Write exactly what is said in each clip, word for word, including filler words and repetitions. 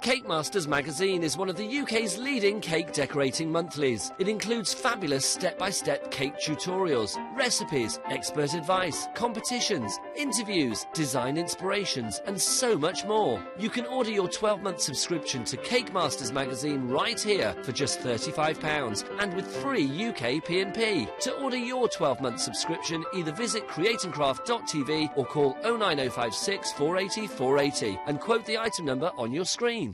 Cake Masters magazine is one of the U K's leading cake decorating monthlies. It includes fabulous step-by-step cake tutorials, recipes, expert advice, competitions, interviews, design inspirations, and so much more. You can order your twelve month subscription to Cake Masters magazine right here for just thirty-five pounds and with free U K P and P. To order your twelve month subscription, either visit create and craft dot t v or call oh nine oh five six, four eight oh, four eight oh and quote the item number on your screen.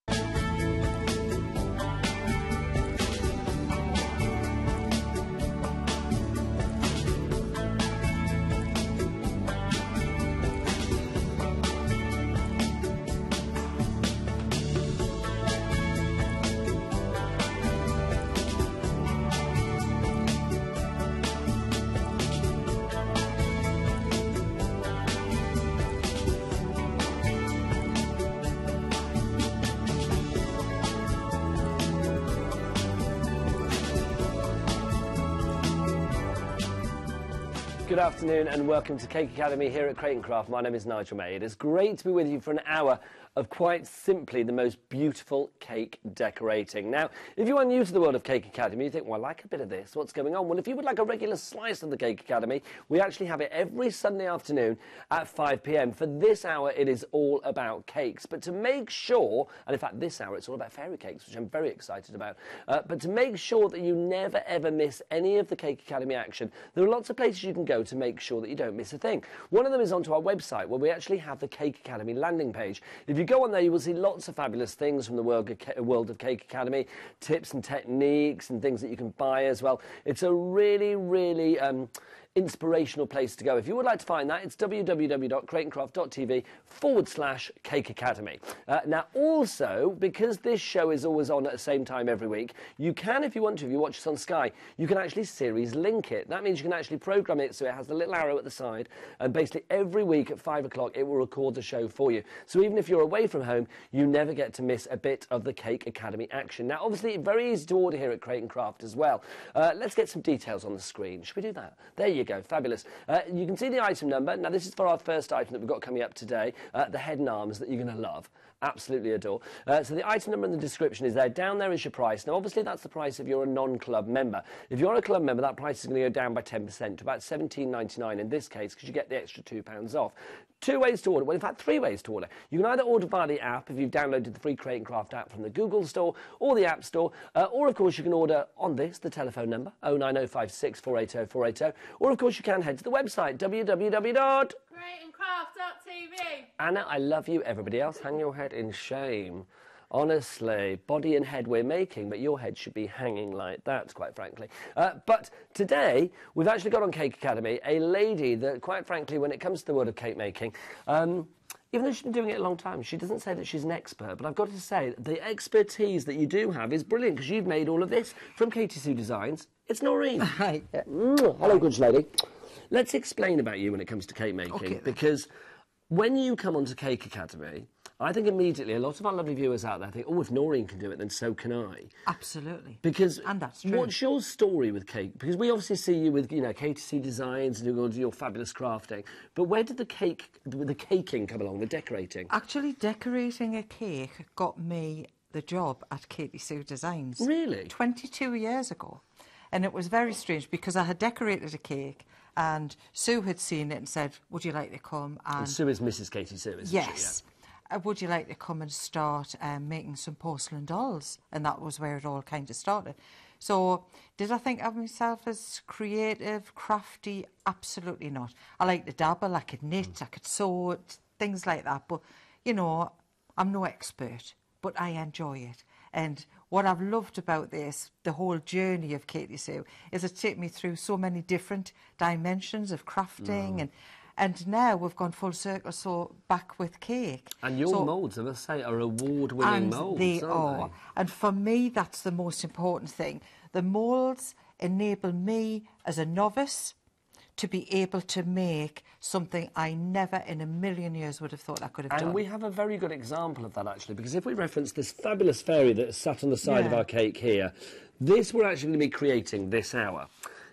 Good afternoon and welcome to Cake Academy here at Crate and Craft. My name is Nigel May. It is great to be with you for an hour of quite simply the most beautiful cake decorating. Now, if you are new to the world of Cake Academy, you think, well, I like a bit of this, what's going on? Well, if you would like a regular slice of the Cake Academy, we actually have it every Sunday afternoon at five p m. For this hour, it is all about cakes. But to make sure, and in fact, this hour, it's all about fairy cakes, which I'm very excited about. Uh, but to make sure that you never, ever miss any of the Cake Academy action, there are lots of places you can go to make sure that you don't miss a thing. One of them is onto our website, where we actually have the Cake Academy landing page. If you go on there, you will see lots of fabulous things from the world of, world of Cake Academy, tips and techniques and things that you can buy as well. It's a really, really um, inspirational place to go. If you would like to find that, it's w w w dot crate and craft dot t v forward slash Cake Academy. Uh, now, also, because this show is always on at the same time every week, you can, if you want to, if you watch us on Sky, you can actually series link it. That means you can actually program it so it has the little arrow at the side, and basically every week at five o'clock it will record the show for you. So even if you're away from home, you never get to miss a bit of the Cake Academy action. Now, obviously, very easy to order here at Crate and Craft as well. Uh, let's get some details on the screen. Should we do that? There you go. Fabulous. Uh, you can see the item number. Now, this is for our first item that we've got coming up today, uh, the head and arms that you're going to love. Absolutely adore. Uh, so the item number in the description is there. Down there is your price. Now, obviously, that's the price if you're a non-club member. If you're a club member, that price is going to go down by ten percent to about seventeen ninety-nine in this case, because you get the extra two pounds off. Two ways to order. Well, in fact, three ways to order. You can either order via the app if you've downloaded the free Crate and Craft app from the Google Store or the App Store, uh, or, of course, you can order on this, the telephone number, oh nine oh five six, four eight oh, four eight oh, or, of course, you can head to the website, w w w dot crate and craft dot t v. Anna, I love you. Everybody else, hang your head in shame. Honestly, body and head we're making, but your head should be hanging like that, quite frankly. Uh, but today, we've actually got on Cake Academy a lady that, quite frankly, when it comes to the world of cake making, um, even though she's been doing it a long time, she doesn't say that she's an expert, but I've got to say that the expertise that you do have is brilliant, because you've made all of this from Katie Sue Designs. It's Noreen. Hi. Mm, hello, good lady. Let's explain about you when it comes to cake making, okay, because when you come onto Cake Academy, I think immediately a lot of our lovely viewers out there think, oh, if Noreen can do it, then so can I. Absolutely. Because and that's true. What's your story with cake? Because we obviously see you with, you know, Katie Sue Designs and doing all your fabulous crafting. But where did the cake, the caking come along, the decorating? Actually, decorating a cake got me the job at Katie Sue Designs. Really? twenty-two years ago. And it was very strange because I had decorated a cake and Sue had seen it and said, would you like to come? And, and Sue is Missus Katie Sue, isn't yes. she? Yeah. Uh, would you like to come and start um, making some porcelain dolls? And that was where it all kind of started. So did I think of myself as creative, crafty? Absolutely not. I like to dabble, I could knit, mm. I could sew, things like that. But, you know, I'm no expert, but I enjoy it. And what I've loved about this, the whole journey of Katie Sue, is it took me through so many different dimensions of crafting mm. and And now we've gone full circle, so back with cake. And your so, moulds, I must say, are award-winning moulds, they aren't are. they? And for me, that's the most important thing. The moulds enable me, as a novice, to be able to make something I never in a million years would have thought I could have and done. And we have a very good example of that, actually, because if we reference this fabulous fairy that is sat on the side yeah. of our cake here, this we're actually going to be creating this hour.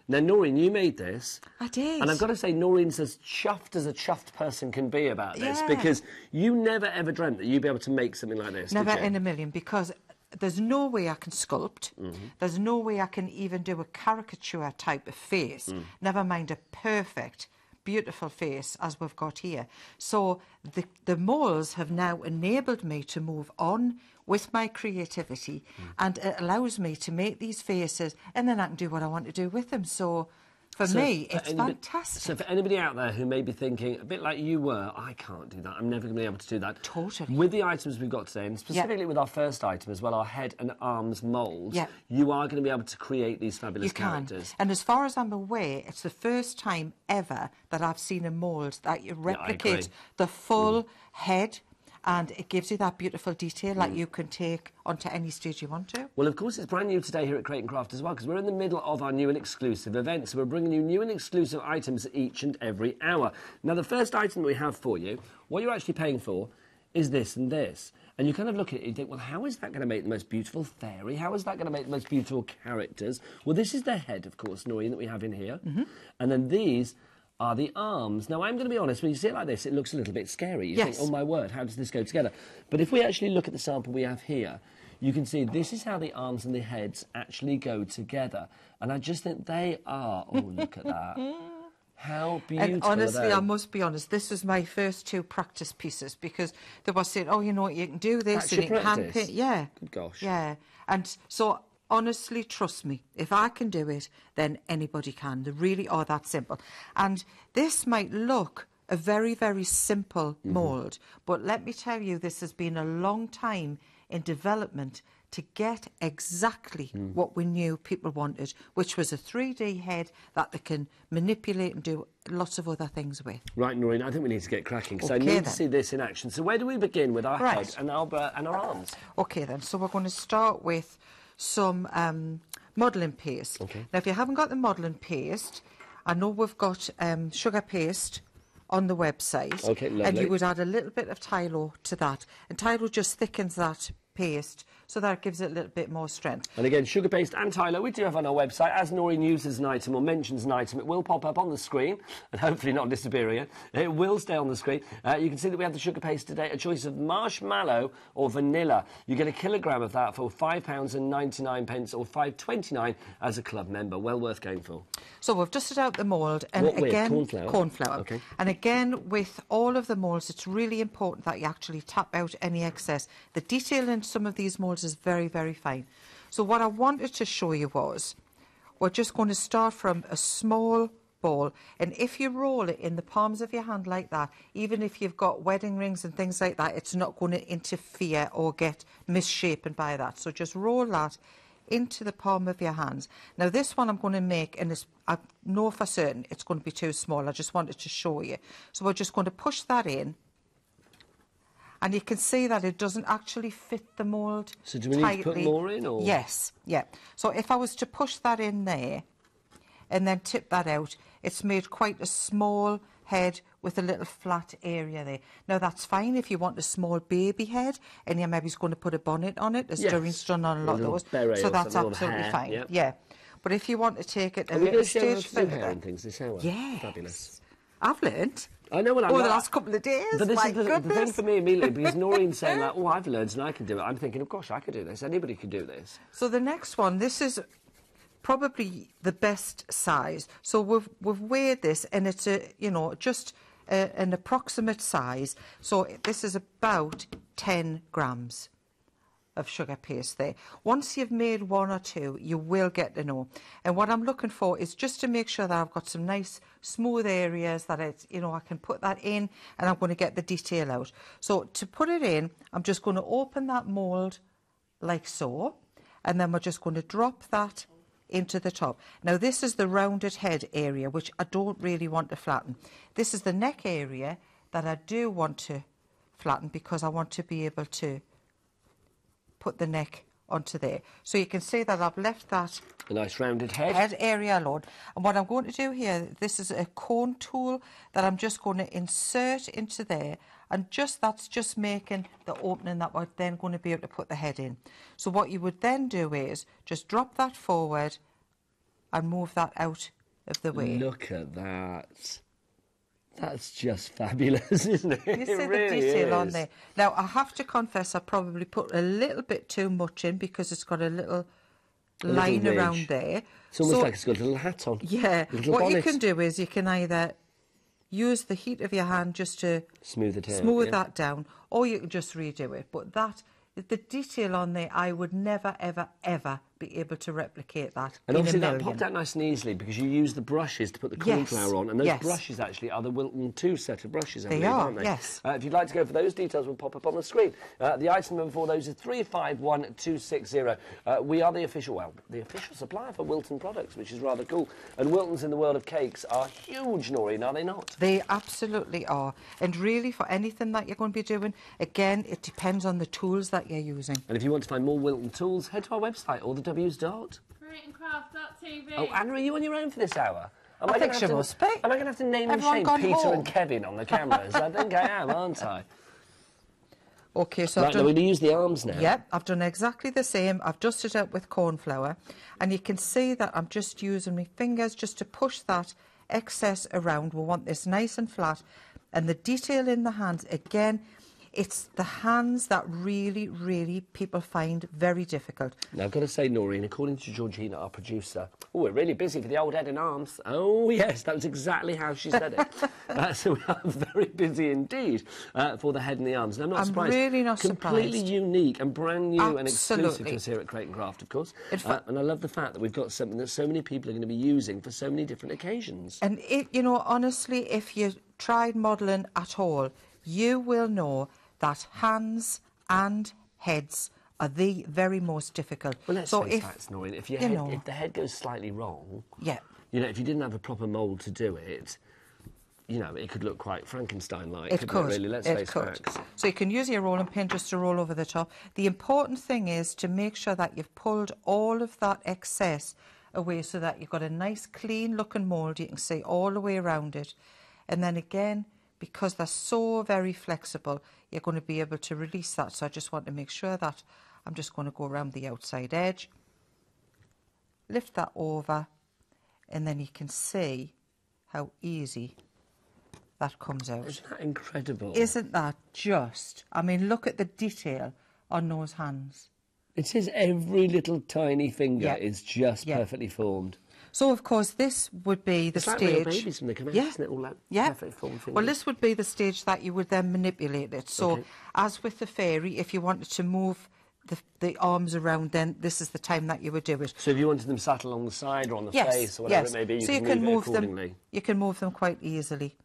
Now, Noreen, you made this. I did. And I've got to say, Noreen's as chuffed as a chuffed person can be about this, Yeah. because you never ever dreamt that you'd be able to make something like this, Never did you? in a million, because there's no way I can sculpt. Mm-hmm. There's no way I can even do a caricature type of face, Mm. never mind a perfect, beautiful face as we've got here. So the, the moulds have now enabled me to move on with my creativity, Mm. and it allows me to make these faces, and then I can do what I want to do with them. So for So me, for it's anybody- fantastic. So for anybody out there who may be thinking, a bit like you were, I can't do that, I'm never going to be able to do that. Totally. With the items we've got today, and specifically with our first item as well, our head and arms moulds, Yeah. you are going to be able to create these fabulous You can. characters. And as far as I'm aware, it's the first time ever that I've seen a mould that you agree. replicate the full head, and it gives you that beautiful detail that you can take onto any stage you want to. Well, of course, it's brand new today here at Crate and Craft as well, because we're in the middle of our new and exclusive event. So we're bringing you new and exclusive items each and every hour. Now, the first item that we have for you, what you're actually paying for is this and this. And you kind of look at it and you think, well, how is that going to make the most beautiful fairy? How is that going to make the most beautiful characters? Well, this is the head, of course, Noreen, that we have in here. Mm-hmm. And then these are the arms. Now, I'm going to be honest, when you see it like this, it looks a little bit scary. You Yes. think, oh, my word, how does this go together? But if we actually look at the sample we have here, you can see this is how the arms and the heads actually go together. And I just think they are... Oh, look at that. How beautiful And honestly, are they? I must be honest, this was my first two practice pieces, because they were saying, oh, you know what, you can do this, That's and your you can hand practice? paint. Yeah. Good gosh. Yeah. And so, honestly, trust me, if I can do it, then anybody can. They really are that simple. And this might look a very, very simple Mm-hmm. mould, but let me tell you, this has been a long time in development to get exactly Mm. what we knew people wanted, which was a three D head that they can manipulate and do lots of other things with. Right, Noreen, I think we need to get cracking, because I Okay, need to then. see this in action. So where do we begin with our Right. head and our, uh, and our arms? Okay then, so we're going to start with some um, modelling paste. Okay. Now, if you haven't got the modelling paste, I know we've got um, sugar paste on the website. Okay, And lovely. you would add a little bit of Tylo to that. And Tylo just thickens that paste, so that gives it a little bit more strength. And again, sugar paste and Tylo, we do have on our website. As Noreen uses an item or mentions an item, it will pop up on the screen, and hopefully not disappear again. It will stay on the screen. Uh, you can see that we have the sugar paste today, a choice of marshmallow or vanilla. You get a kilogram of that for five pounds ninety-nine or five pounds twenty-nine as a club member. Well worth going for. So we've dusted out the mould, and What with? again, Corn flour? corn flour. Okay. And again, with all of the moulds, it's really important that you actually tap out any excess. The detail in some of these moulds is very, very fine. So what I wanted to show you was, we're just going to start from a small ball, and if you roll it in the palms of your hand like that, even if you've got wedding rings and things like that, it's not going to interfere or get misshapen by that. So just roll that into the palm of your hands. Now this one I'm going to make, and it's, I know for certain it's going to be too small. I just wanted to show you. So we're just going to push that in, and you can see that it doesn't actually fit the mould. So do we need to put tightly. more in, or? Yes, yeah. So if I was to push that in there and then tip that out, it's made quite a small head with a little flat area there. Now that's fine if you want a small baby head and your maybe's going to put a bonnet on it, as Yes. Doreen's done on a A lot of little those. beret So or that's something, or absolutely hair, fine. yep. Yeah. But if you want to take it a Are we little going to show stage us to do hair further, and things this hour? yes. Fabulous. I've learnt. I know what I'm Over the like. last couple of days. But this my is the, the goodness. thing for me immediately, because Noreen's saying like, oh, I've learned and I can do it. I'm thinking, of course, I could do this. Anybody could do this. So the next one, this is probably the best size. So we've we've weighed this, and it's a you know just a, an approximate size. So this is about ten grams of sugar paste there. Once you've made one or two, you will get to know. And what I'm looking for is just to make sure that I've got some nice smooth areas that it's, you know, I can put that in, and I'm going to get the detail out. So to put it in, I'm just going to open that mould like so, and then we're just going to drop that into the top. Now this is the rounded head area, which I don't really want to flatten. This is the neck area that I do want to flatten, because I want to be able to put the neck onto there. So you can see that I've left that A nice rounded head. head area alone. And what I'm going to do here, this is a cone tool that I'm just going to insert into there, and just that's just making the opening that we're then going to be able to put the head in. So what you would then do is just drop that forward and move that out of the way. Look at that. That's just fabulous, isn't it? You see It the really detail is. on there. Now, I have to confess I probably put a little bit too much in because it's got a little A little line ridge. around there. It's almost So- like it's got a little hat on. Yeah. A little What you bonnet. can do is you can either use the heat of your hand just to Smooth it out. smooth yeah. that down, or you can just redo it. But that, the detail on there, I would never, ever, ever be able to replicate that And in a obviously that million. popped out nice and easily because you use the brushes to put the Yes, cornflower on, and those yes. brushes actually are the Wilton two set of brushes, I They believe, are, aren't they? yes. Uh, if you'd like to go for those, details will pop up on the screen. Uh, the item number for those is three five one two six zero. Uh, we are the official, well, the official supplier for Wilton products, which is rather cool. And Wiltons in the world of cakes are huge, Noreen, are they not? They absolutely are. And really, for anything that you're going to be doing, again, it depends on the tools that you're using. And if you want to find more Wilton tools, head to our website, all the W's dot. create and craft dot T V. Oh, Anna, are you on your own for this hour? Am I gonna think have she to- must be. Am I going to have to name and Everyone shame gone Peter home? and Kevin on the cameras? I think I am, aren't I? Okay, so Right, I've now done... we're going to use the arms now. Yep, I've done exactly the same. I've dusted it with corn flour, and you can see that I'm just using my fingers just to push that excess around. We want this nice and flat. And the detail in the hands, again, it's the hands that really, really people find very difficult. Now, I've got to say, Noreen, according to Georgina, our producer, oh, we're really busy for the old head and arms. Oh, yes, that was exactly how she said it. uh, so we are very busy indeed uh, for the head and the arms. And I'm not I'm surprised. really not Completely surprised. unique and brand new and exclusive Absolutely. to us here at Crate and Craft, of course. In Uh, fact- and I love the fact that we've got something that so many people are going to be using for so many different occasions. And, it, you know, honestly, if you tried modelling at all, you will know that hands and heads are the very most difficult. Well, let's so face if, facts, Noreen. If, your you head, know- if the head goes slightly wrong, Yeah. you know, if you didn't have a proper mould to do it, you know, it could look quite Frankenstein-like, It couldn't could. it, really? Let's it face could. facts. So you can use your rolling pin just to roll over the top. The important thing is to make sure that you've pulled all of that excess away so that you've got a nice clean looking mould you can see all the way around it. And then again, because they're so very flexible, you're going to be able to release that. So I just want to make sure that I'm just going to go around the outside edge, lift that over, and then you can see how easy that comes out. Isn't that incredible? Isn't that just? I mean, look at the detail on those hands. It says every little tiny finger Yeah. is just Yeah. perfectly formed. So, of course, this would be the It's like stage. real babies when they come out, yeah. isn't it? All that yeah. perfectly formed fingers. Well, this would be the stage that you would then manipulate it. So, Okay. as with the fairy, if you wanted to move the, the arms around, then this is the time that you would do it. So if you wanted them sat along the side or on the Yes, face or whatever yes. it may be, you so can you can move, move it them. accordingly. You can move them quite easily.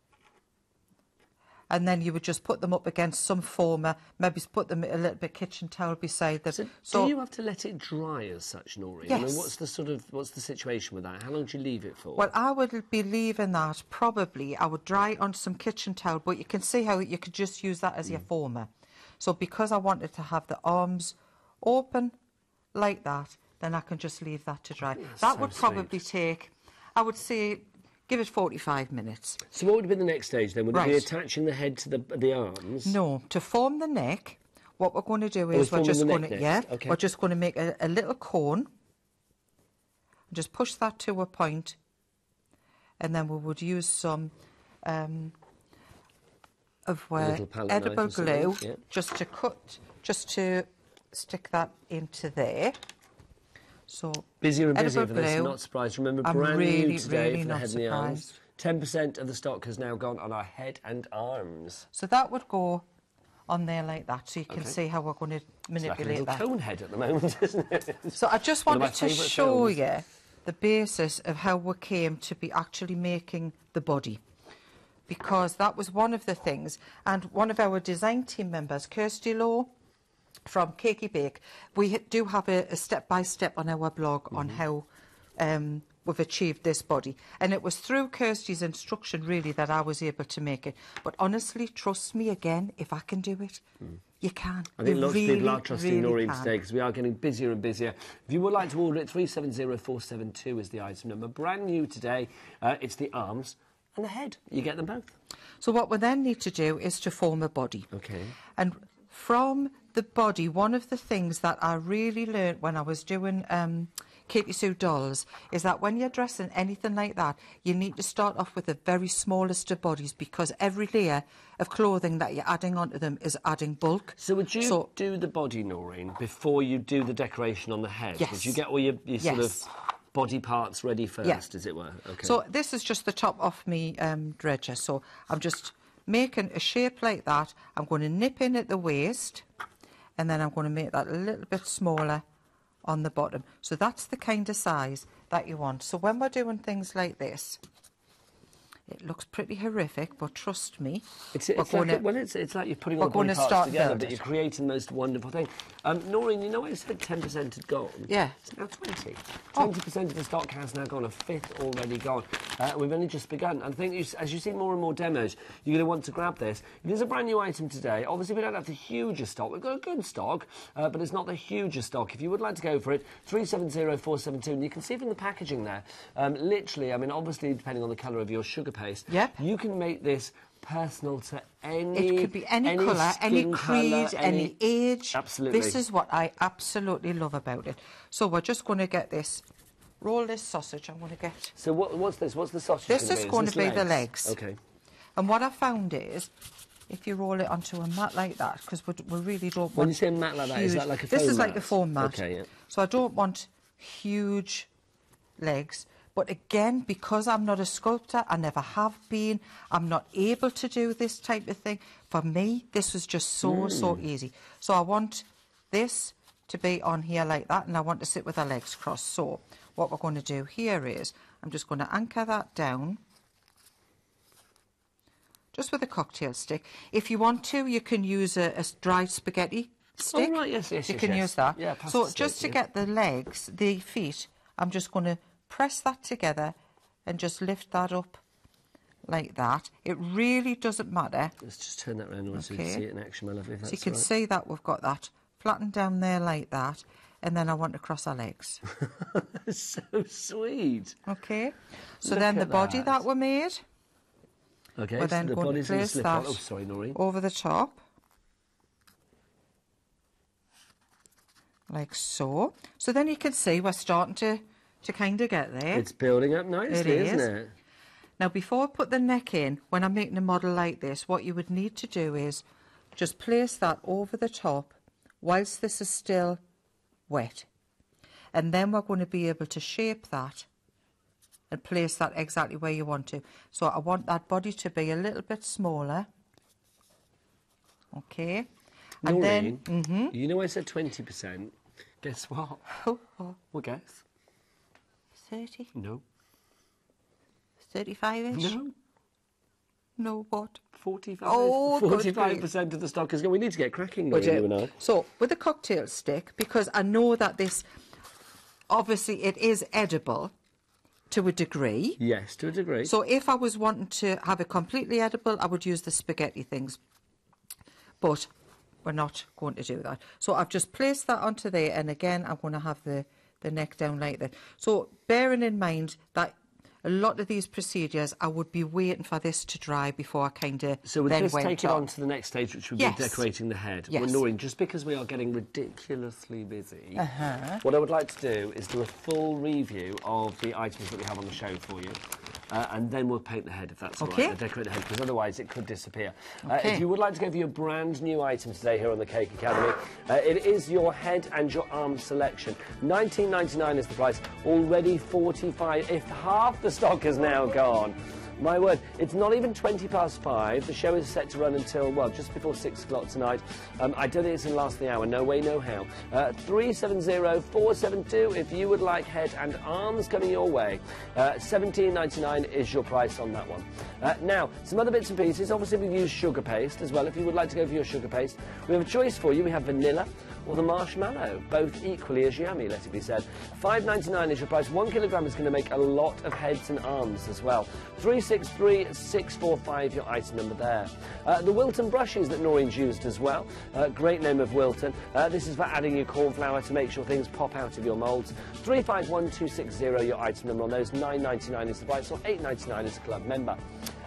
And then you would just put them up against some former, maybe put them a little bit kitchen towel beside them. So, do you have to let it dry as such, Noreen? I mean, Yes. what's the sort of what's the situation with that? How long do you leave it for? Well, I would be leaving that probably, I would dry it on some kitchen towel, but you can see how you could just use that as your former. So because I wanted to have the arms open like that, then I can just leave that to dry. That's that so would probably take, I would say, give it forty-five minutes. So what would be the next stage then? Would it be Right. attaching the head to the the arms? No, to form the neck, what we're going to do Oh, is we're we're forming just the going neck to, next, yeah, okay. we're just going to make a, a little cone. Just push that to a point, and then we would use some um, of uh, little palette knife edible or something, glue yeah. just to cut, just to stick that into there. So Busier and busier edible for this, glue. not surprised. Remember, I'm brand really, new today really for the not head and the arms. surprised. ten percent of the stock has now gone on our head and arms. So that would go on there like that, so you can Okay. see how we're going to It's like a manipulate little that. cone head at the moment, isn't it? So I just One of my wanted to favourite show films. you the basis of how we came to be actually making the body, because that was one of the things. And one of our design team members, Kirsty Lowe from Cakey Bake, we ha- do have a, a step-by-step on our blog on Mm-hmm. how um, we've achieved this body. And it was through Kirsty's instruction, really, that I was able to make it. But honestly, trust me again, if I can do it, you can. I think You lots really, of people are trusting really Noreen can. today because we are getting busier and busier. If you would like to order it, three seven zero four seven two is the item number. Brand new today. Uh, it's the arms and the head. You get them both. So what we then need to do is to form a body. Okay. And from the body, one of the things that I really learnt when I was doing um, Katie Sue dolls is that when you're dressing anything like that, you need to start off with the very smallest of bodies, because every layer of clothing that you're adding onto them is adding bulk. So would you So- do the body, Noreen, before you do the decoration on the head? Yes. Would you get all your, your sort Yes. of body parts ready first, Yeah. as it were? Okay. So this is just the top of me um, dredger. So I'm just making a shape like that. I'm going to nip in at the waist, and then I'm going to make that a little bit smaller on the bottom. So that's the kind of size that you want. So when we're doing things like this, it looks pretty horrific, but trust me, It's, we're it's going like, to- well, it's, it's like you're putting we're all the body going to parts start together, build but it. you're creating the most wonderful thing. Um, Noreen, you know I said ten percent had gone? Yeah. It's now twenty. Oh. twenty percent of the stock has now gone, a fifth already gone. Uh, we've only just begun. And I think you, as you see more and more demos, you're going to want to grab this. It is a brand new item today. Obviously, we don't have the hugest stock. We've got a good stock, uh, but it's not the hugest stock. If you would like to go for it, three seven zero four seven two. And you can see from the packaging there, um, literally, I mean, obviously, depending on the colour of your sugar paste, Yep. you can make this personal to any... It could be any, colour, any skin creed, colour, any, age. Absolutely. This is what I absolutely love about it. So we're just going to get this, roll this sausage. I'm going to get... So what, what's this? What's the sausage This gonna is be? going this to be the legs. Okay. And what I found is, if you roll it onto a mat like that, because we, we really don't want... When you say a mat like that, is huge- that like a This foam is like mat? a foam mat. Okay, yeah. So I don't want huge legs. But again, because I'm not a sculptor, I never have been, I'm not able to do this type of thing. For me, this was just so, Mm. so easy. So I want this to be on here like that, and I want to sit with the legs crossed. So what we're going to do here is, I'm just going to anchor that down, just with a cocktail stick. If you want to, you can use a, a dried spaghetti stick. Oh, right, yes, yes, You yes, can yes. use that. Yeah, pasta so stick, just to yeah. get the legs, the feet, I'm just going to press that together and just lift that up like that. It really doesn't matter. Let's just turn that around so you can Okay. see it in action, my lovely. If So you that's can right. see that we've got that flattened down there like that, and then I want to cross our legs. So sweet. Okay? So Look then the at body that. that we made, Okay, we're so then the going to body's going to place slip that on. Oh, sorry, Noreen. over the top. Like so. So then you can see we're starting to, to kind of get there. It's building up nicely, It isn't is. it? Now, before I put the neck in, when I'm making a model like this, what you would need to do is just place that over the top whilst this is still wet. And then we're going to be able to shape that and place that exactly where you want to. So I want that body to be a little bit smaller. Okay. And Noreen, then, mhm. you know I said twenty percent. Guess what? oh, oh, Well, guess. thirty, No. thirty-five-ish? No. No, what? forty-five. Oh, good forty-five percent of the stock is gone. We need to get cracking, Noreen, you and I. So, with a cocktail stick, because I know that this, obviously it is edible to a degree. Yes, to a degree. So if I was wanting to have it completely edible, I would use the spaghetti things. But we're not going to do that. So I've just placed that onto there, and again, I'm going to have the, the neck down like that. So bearing in mind that a lot of these procedures, I would be waiting for this to dry before I kind of So we'll then just went take it on. on to the next stage, which would Yes. be decorating the head. Yes. Well, Noreen, just because we are getting ridiculously busy, Uh-huh. what I would like to do is do a full review of the items that we have on the show for you. Uh, and then we'll paint the head, if that's all Okay. right, and decorate the head, because otherwise it could disappear. Uh, Okay. if you would like to go for your brand new item today here on the Cake Academy, uh, it is your head and your arm selection. nineteen ninety-nine is the price, already forty-five, if half the stock is now gone. My word, it's not even twenty past five. The show is set to run until, well, just before six o'clock tonight. Um, I don't think it's going to last the hour. No way, no how. Uh, three seven zero four seven two if you would like head and arms coming your way. Uh, seventeen ninety-nine is your price on that one. Uh, now, some other bits and pieces. Obviously, we've used sugar paste as well. If you would like to go for your sugar paste, we have a choice for you. We have vanilla or the marshmallow, both equally as yummy, let it be said. five ninety-nine is your price. One kilogram is going to make a lot of heads and arms as well. three six three six four five, your item number there. Uh, the Wilton brushes that Noreen's used as well. Uh, great name of Wilton. Uh, this is for adding your corn flour to make sure things pop out of your moulds. three five one two six zero, your item number on those. nine ninety-nine is the price, or eight ninety-nine is a club member.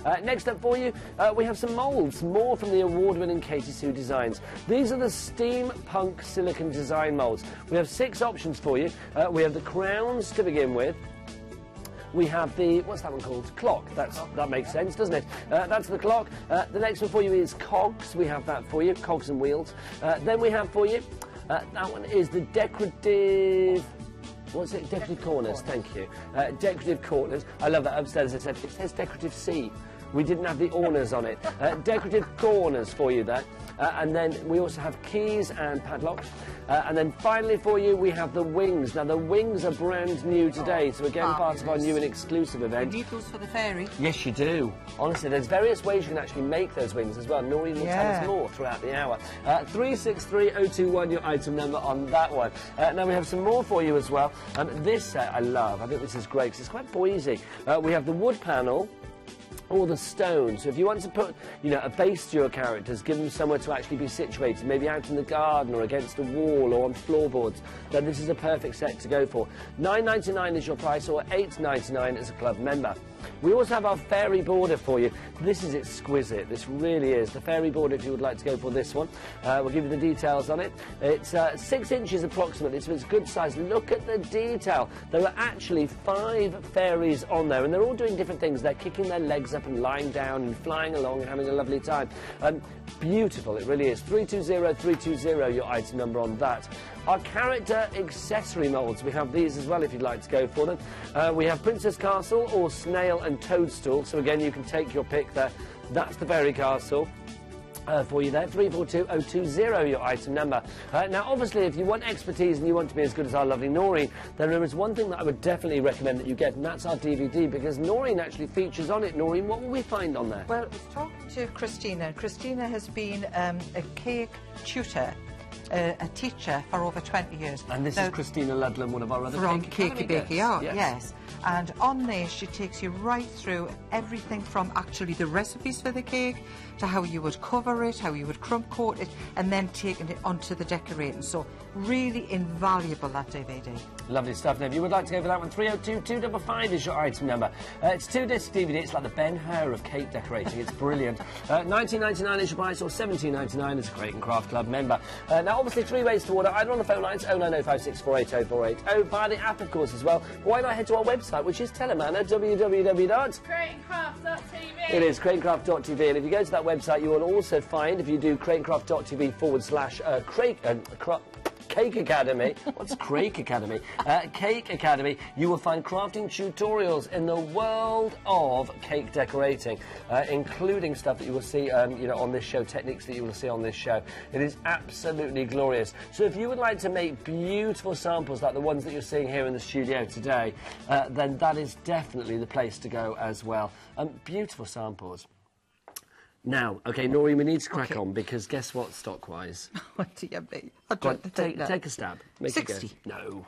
Uh, next up for you, uh, we have some moulds, more from the award-winning Katie Sue Designs. These are the steampunk silicon design moulds. We have six options for you. Uh, we have the crowns to begin with. We have the, what's that one called? Clock. That's, that makes sense, doesn't it? Uh, that's the clock. Uh, the next one for you is cogs. We have that for you, cogs and wheels. Uh, then we have for you, uh, that one is the decorative... What's it? Decorative corners, thank you. Uh, decorative corners. I love that upstairs. It says, it says decorative C. We didn't have the orners on it. Uh, decorative corners for you there. Uh, and then we also have keys and padlocks. Uh, and then finally for you, we have the wings. Now, the wings are brand new today, so again, part of our new and exclusive event. You need those for the fairy? Yes, you do. Honestly, there's various ways you can actually make those wings as well. Noreen will Yeah. tell us more throughout the hour. Uh, three six three oh two one, your item number on that one. Uh, now, we have some more for you as well. Um, this set I love. I think this is great because it's quite boysy. Uh, we have the wood panel or the stone. So if you want to put, you know, a base to your characters, give them somewhere to actually be situated, maybe out in the garden or against a wall or on floorboards, then this is a perfect set to go for. nine ninety-nine is your price, or eight ninety-nine as a club member. We also have our fairy border for you. This is exquisite. This really is. The fairy border, if you would like to go for this one. Uh, we'll give you the details on it. It's uh, six inches approximately, so it's good size. Look at the detail. There are actually five fairies on there, and they're all doing different things. They're kicking their legs up and lying down and flying along and having a lovely time. Um, beautiful, it really is. three two zero three two zero, your item number on that. Our character accessory moulds, we have these as well if you'd like to go for them. Uh, we have Princess Castle or Snail and Toadstool, so again you can take your pick there. That's the Fairy Castle. Uh, for you there, three four two oh two zero, your item number. Uh, now, obviously, if you want expertise and you want to be as good as our lovely Noreen, then there is one thing that I would definitely recommend that you get, and that's our D V D, because Noreen actually features on it. Noreen, what will we find on there? Well, I was talking to Christina, and Christina has been um, a cake tutor, uh, a teacher for over twenty years. And this now, is Christina Ludlam, one of our other from Cake Cakey Academy Bakey Art, guests. yes. And on there, she takes you right through everything from actually the recipes for the cake to how you would cover it, how you would crumb coat it, and then taking it onto the decorating. So really invaluable, that D V D. Lovely stuff. Now, if you would like to go for that one, three oh two two five five is your item number. Uh, it's two disc D V D. It's like the Ben Hur of cake decorating. It's brilliant. uh, nineteen ninety-nine is your price, or seventeen ninety-nine as a Crate and Craft Club member. Uh, now, obviously, three ways to order, either on the phone lines, oh nine oh five six four eight oh four eight oh, via the app, of course, as well. Why not head to our website, which is Telemanna, w w w dot crate and craft dot t v. It is crate and craft dot t v, and if you go to that website, you will also find, if you do crate and craft dot t v forward slash uh, crate, uh, cra Cake Academy. What's Cake Academy? Uh, Cake Academy. You will find crafting tutorials in the world of cake decorating, uh, including stuff that you will see, um, you know, on this show, techniques that you will see on this show. It is absolutely glorious. So if you would like to make beautiful samples like the ones that you're seeing here in the studio today, uh, then that is definitely the place to go as well. Um, beautiful samples. Now, okay, Noreen, we need to crack Okay. on, because guess what, stock-wise? What do you mean? I Go on, don't think take, that. take a stab. Make sixty. A guess. No.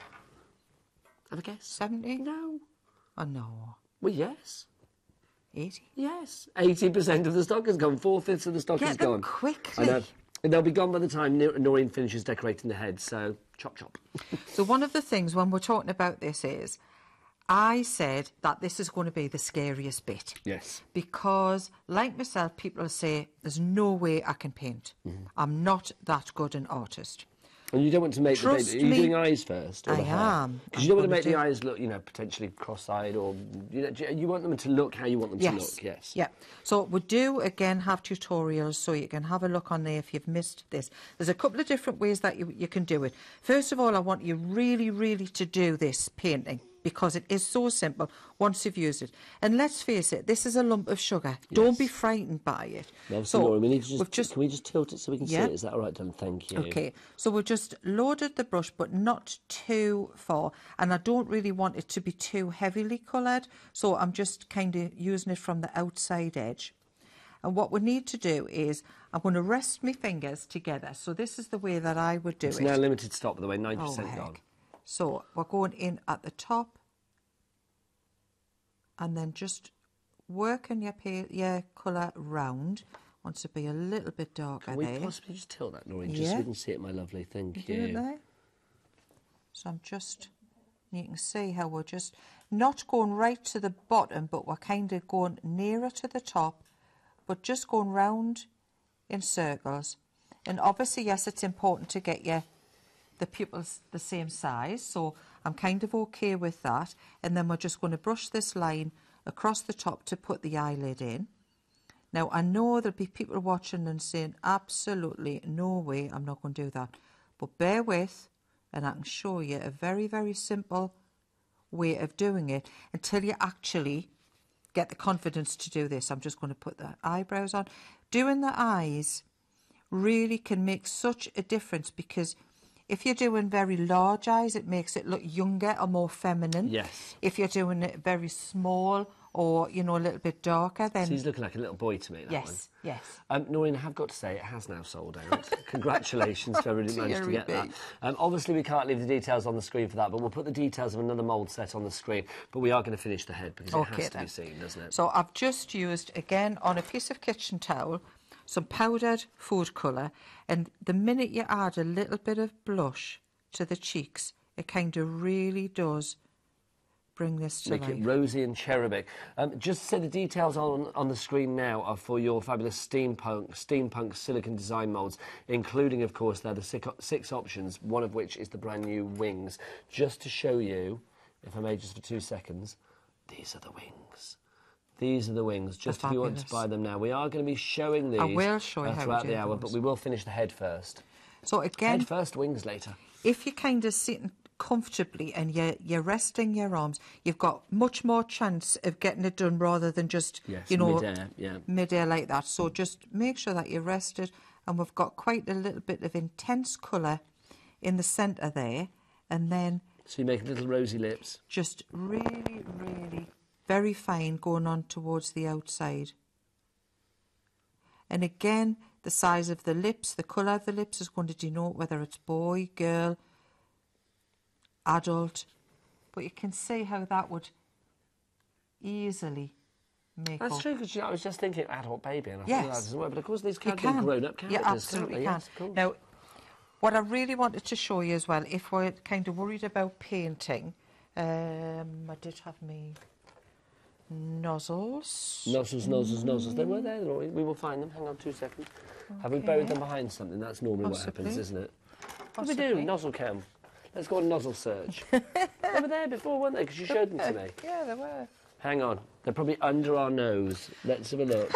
Have a guess. seventy? No. Oh, no. Well, yes. eighty? Yes. eighty percent of the stock has gone. Four-fifths of the stock Get is them gone. quickly. I know. And they'll be gone by the time Nor- Noreen finishes decorating the head, so chop chop. So one of the things when we're talking about this is, I said that this is going to be the scariest bit. Yes. Because, like myself, people say, there's no way I can paint. Mm-hmm. I'm not that good an artist. And you don't want to make Trust the baby. Are you me. doing eyes first? Or I the hair? am. Because I'm you don't want to gonna make the do- eyes look, you know, potentially cross-eyed, or you know, do you you want them to look how you want them to Yes. look. Yes. Yeah. So we do, again, have tutorials, so you can have a look on there if you've missed this. There's a couple of different ways that you, you can do it. First of all, I want you really, really to do this painting, because it is so simple once you've used it. And let's face it, this is a lump of sugar. Don't be frightened by it. Now, So Lauren, we need to just, we've just can we just tilt it so we can Yeah. see it? Is that all right, Dylan? Thank you. Okay, so we've just loaded the brush, but not too far. And I don't really want it to be too heavily coloured, so I'm just kind of using it from the outside edge. And what we need to do is, I'm going to rest my fingers together. So this is the way that I would do It's it. now limited stock, by the way, ninety Oh, percent heck. gone. So we're going in at the top, and then just working your, pa- your colour round. Wants to be a little bit darker Can we there. possibly just tilt that, Noreen, just so Yeah. we can see it, my lovely? Thank Do you. it there. So I'm just, you can see how we're just not going right to the bottom, but we're kind of going nearer to the top, but just going round in circles. And obviously, yes, it's important to get your the pupils the same size, so I'm kind of okay with that. And then we're just going to brush this line across the top to put the eyelid in. Now, I know there'll be people watching and saying, absolutely no way, I'm not going to do that. But bear with, and I can show you a very, very simple way of doing it until you actually get the confidence to do this. I'm just going to put the eyebrows on. Doing the eyes really can make such a difference, because if you're doing very large eyes, it makes it look younger or more feminine. Yes. If you're doing it very small or, you know, a little bit darker, then... So he's looking like a little boy to me, that yes, one. yes. Um, Noreen, I have got to say, it has now sold out. Congratulations to everybody who managed to get that. Um, obviously, we can't leave the details on the screen for that, but we'll put the details of another mould set on the screen. But we are going to finish the head, because it Okay, has to then. be seen, doesn't it? So I've just used, again, on a piece of kitchen towel, some powdered food colour, and the minute you add a little bit of blush to the cheeks, it kind of really does bring this to Make life. it rosy and cherubic. Um, just to say the details on, on the screen now are for your fabulous steampunk, steampunk silicon design moulds, including, of course, there are the six, six options, one of which is the brand new wings. Just to show you, if I may just for two seconds, these are the wings. These are the wings, just They're if you want to fabulous. buy them now. We are going to be showing these I will show you uh, how throughout to the do hour, those. but we will finish the head first. So again, Head first, wings later. if you're kind of sitting comfortably and you're, you're resting your arms, you've got much more chance of getting it done rather than just, Yes, you know, mid-air, yeah. mid-air like that. So just make sure that you're rested, and we've got quite a little bit of intense colour in the centre there, and then So you make little rosy lips. just really, really very fine going on towards the outside. And again, the size of the lips, the colour of the lips is going to denote whether it's boy, girl, adult. But you can see how that would easily make That's up. true, because you know, I was just thinking adult baby, and I Yes. thought that doesn't work. But of course, these You can be can. grown-up characters. You absolutely can't they? can. Yes, of course. Now, what I really wanted to show you as well, if we're kind of worried about painting, um, I did have me nozzles. Nozzles, nozzles, nozzles. They were there, Laurie. We will find them. Hang on two seconds. Have we buried them behind something? That's normally what happens, Possibly. isn't it? What do we do? Possibly. Nozzle cam. Let's go on nozzle search. They were there before, weren't they? Because you showed them to me. Yeah, they were. Hang on. They're probably under our nose. Let's have a look.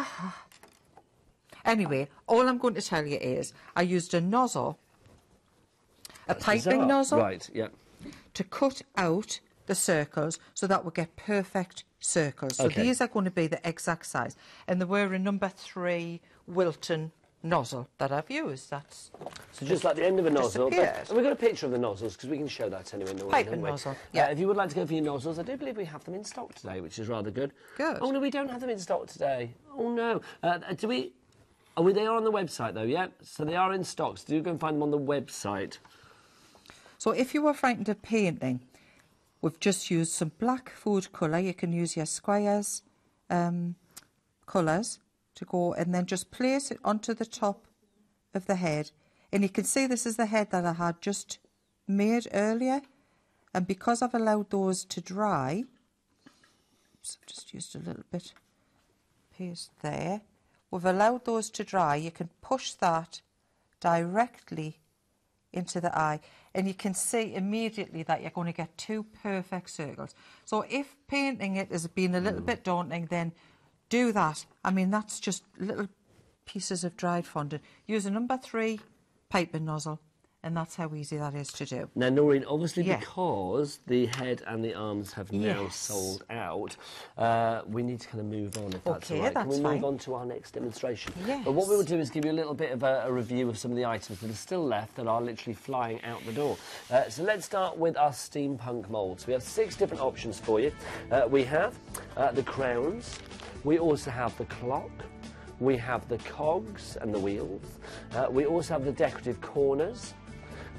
Anyway, all I'm going to tell you is I used a nozzle, a That's piping bizarre. nozzle, Right, yeah. to cut out the circles so that we get perfect circles. So Okay. these are going to be the exact size. And there were a number three Wilton nozzle that I've used. That's So just like the end of a nozzle. But, disappeared. and we've got a picture of the nozzles, because we can show that anyway. Noreen, Piping haven't we? nozzle, Uh, yeah. if you would like to go for your nozzles, I do believe we have them in stock today, which is rather good. Good. Oh, no, we don't have them in stock today. Oh, no. Uh, do we... Oh, they are on the website, though, yeah? So they are in stock, so do go and find them on the website. So if you were frightened of painting, we've just used some black food colour. You can use your squares um, colours to go, and then just place it onto the top of the head. And you can see this is the head that I had just made earlier. And because I've allowed those to dry, oops, I've just used a little bit paste there. We've allowed those to dry. You can push that directly into the eye, and you can see immediately that you're going to get two perfect circles. So if painting it has been a little bit daunting, then do that. I mean, that's just little pieces of dried fondant. Use a number three piping nozzle, and that's how easy that is to do. Now, Noreen, obviously Yeah. because the head and the arms have now Yes. sold out, uh, we need to kind of move on, if that's Okay, all right. Can that's we fine. move on to our next demonstration? Yes. But what we will do is give you a little bit of a, a review of some of the items that are still left that are literally flying out the door. Uh, so let's start with our steampunk moulds. We have six different options for you. Uh, we have uh, the crowns. We also have the clock. We have the cogs and the wheels. Uh, we also have the decorative corners.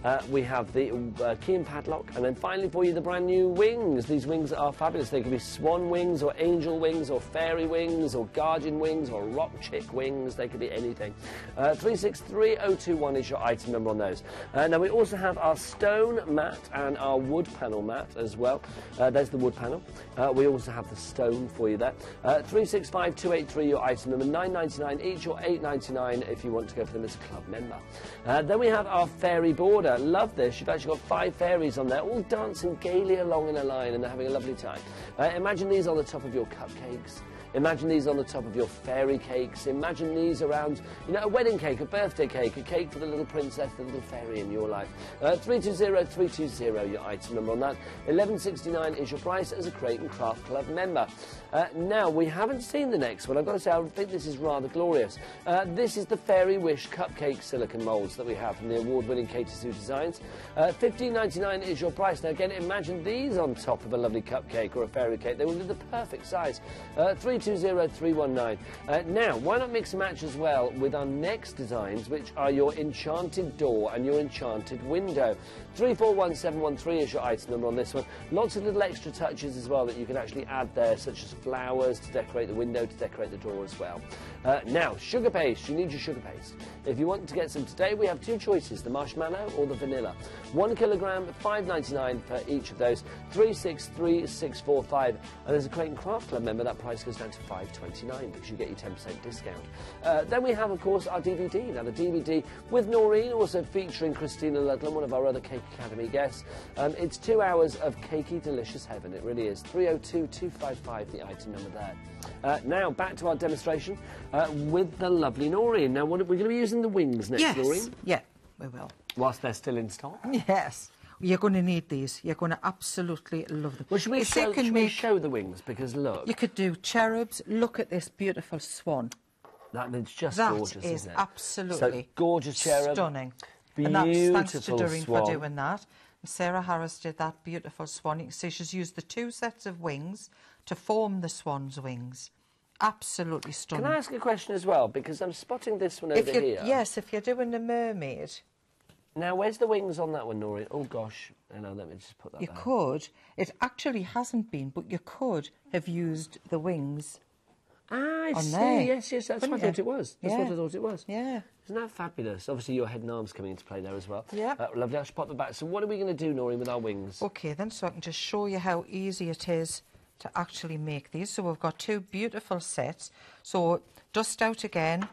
Uh, we have the uh, key and padlock, and then finally for you the brand new wings. These wings are fabulous. They could be swan wings or angel wings or fairy wings or guardian wings or rock chick wings. They could be anything. Uh, three six three oh two one is your item number on those. Uh, now we also have our stone mat and our wood panel mat as well. Uh, there's the wood panel. Uh, we also have the stone for you there. Uh, three six five two eight three your item number, nine ninety-nine each or eight ninety-nine if you want to go for them as a club member. Uh, then we have our fairy border. Love this. You've actually got five fairies on there, all dancing gaily along in a line, and they're having a lovely time. Uh, imagine these on the top of your cupcakes. Imagine these on the top of your fairy cakes. Imagine these around, you know, a wedding cake, a birthday cake, a cake for the little princess, the little fairy in your life. Uh, three two zero three two zero, your item number on that. eleven sixty-nine is your price as a Creighton Craft Club member. Uh, now, we haven't seen the next one. I've got to say, I think this is rather glorious. Uh, this is the Fairy Wish cupcake silicone moulds that we have from the award-winning Katie Sue Designs. Uh, fifteen ninety-nine is your price. Now, again, imagine these on top of a lovely cupcake or a fairy cake. They will be the perfect size. Uh, three two zero three one nine. Uh, now, why not mix and match as well with our next designs, which are your enchanted door and your enchanted window. three four one seven one three is your item number on this one. Lots of little extra touches as well that you can actually add there, such as flowers to decorate the window, to decorate the door as well. Uh, now, sugar paste. You need your sugar paste. If you want to get some today, we have two choices, the marshmallow or the vanilla. One kilogram, five ninety-nine for each of those. three six three six four five. And as a Creighton Craft Club member, that price goes down to five twenty-nine because you get your ten percent discount. Uh, then we have, of course, our D V D. Now, the D V D with Noreen, also featuring Christina Ludlam, one of our other Cake Academy guests. Um, it's two hours of cakey, delicious heaven. It really is. three oh two two five five, the item number there. Uh, now, back to our demonstration uh, with the lovely Noreen. Now, what, we're going to be using the wings next, Yes. Noreen? Yeah, we will. Whilst they're still in stock. Yes. You're going to need these. You're going to absolutely love them. Well, should we, You show, can should we make- show the wings? Because, look, You could do cherubs. Look at this beautiful swan. that is just That gorgeous, is isn't it? absolutely So, gorgeous cherub. stunning. Beautiful And that's thanks to Doreen swan. for doing that. And Sarah Harris did that beautiful swan. You can see she's used the two sets of wings to form the swan's wings. Absolutely stunning. Can I ask a question as well? Because I'm spotting this one over if you're, here. Yes, if you're doing a mermaid, Now, where's the wings on that one, Noreen? Oh, gosh. Hang on, let me just put that you there. could. It actually hasn't been, but you could have used the wings. Ah, I on see. there. Yes, yes, that's Couldn't what I thought you? it was. That's Yeah. what I thought it was. Yeah. Isn't that fabulous? Obviously, your head and arms coming into play there as well. Yep. Uh, lovely. I should pop them back. So what are we going to do, Noreen, with our wings? Okay, then, so I can just show you how easy it is to actually make these. So we've got two beautiful sets. So dust out again,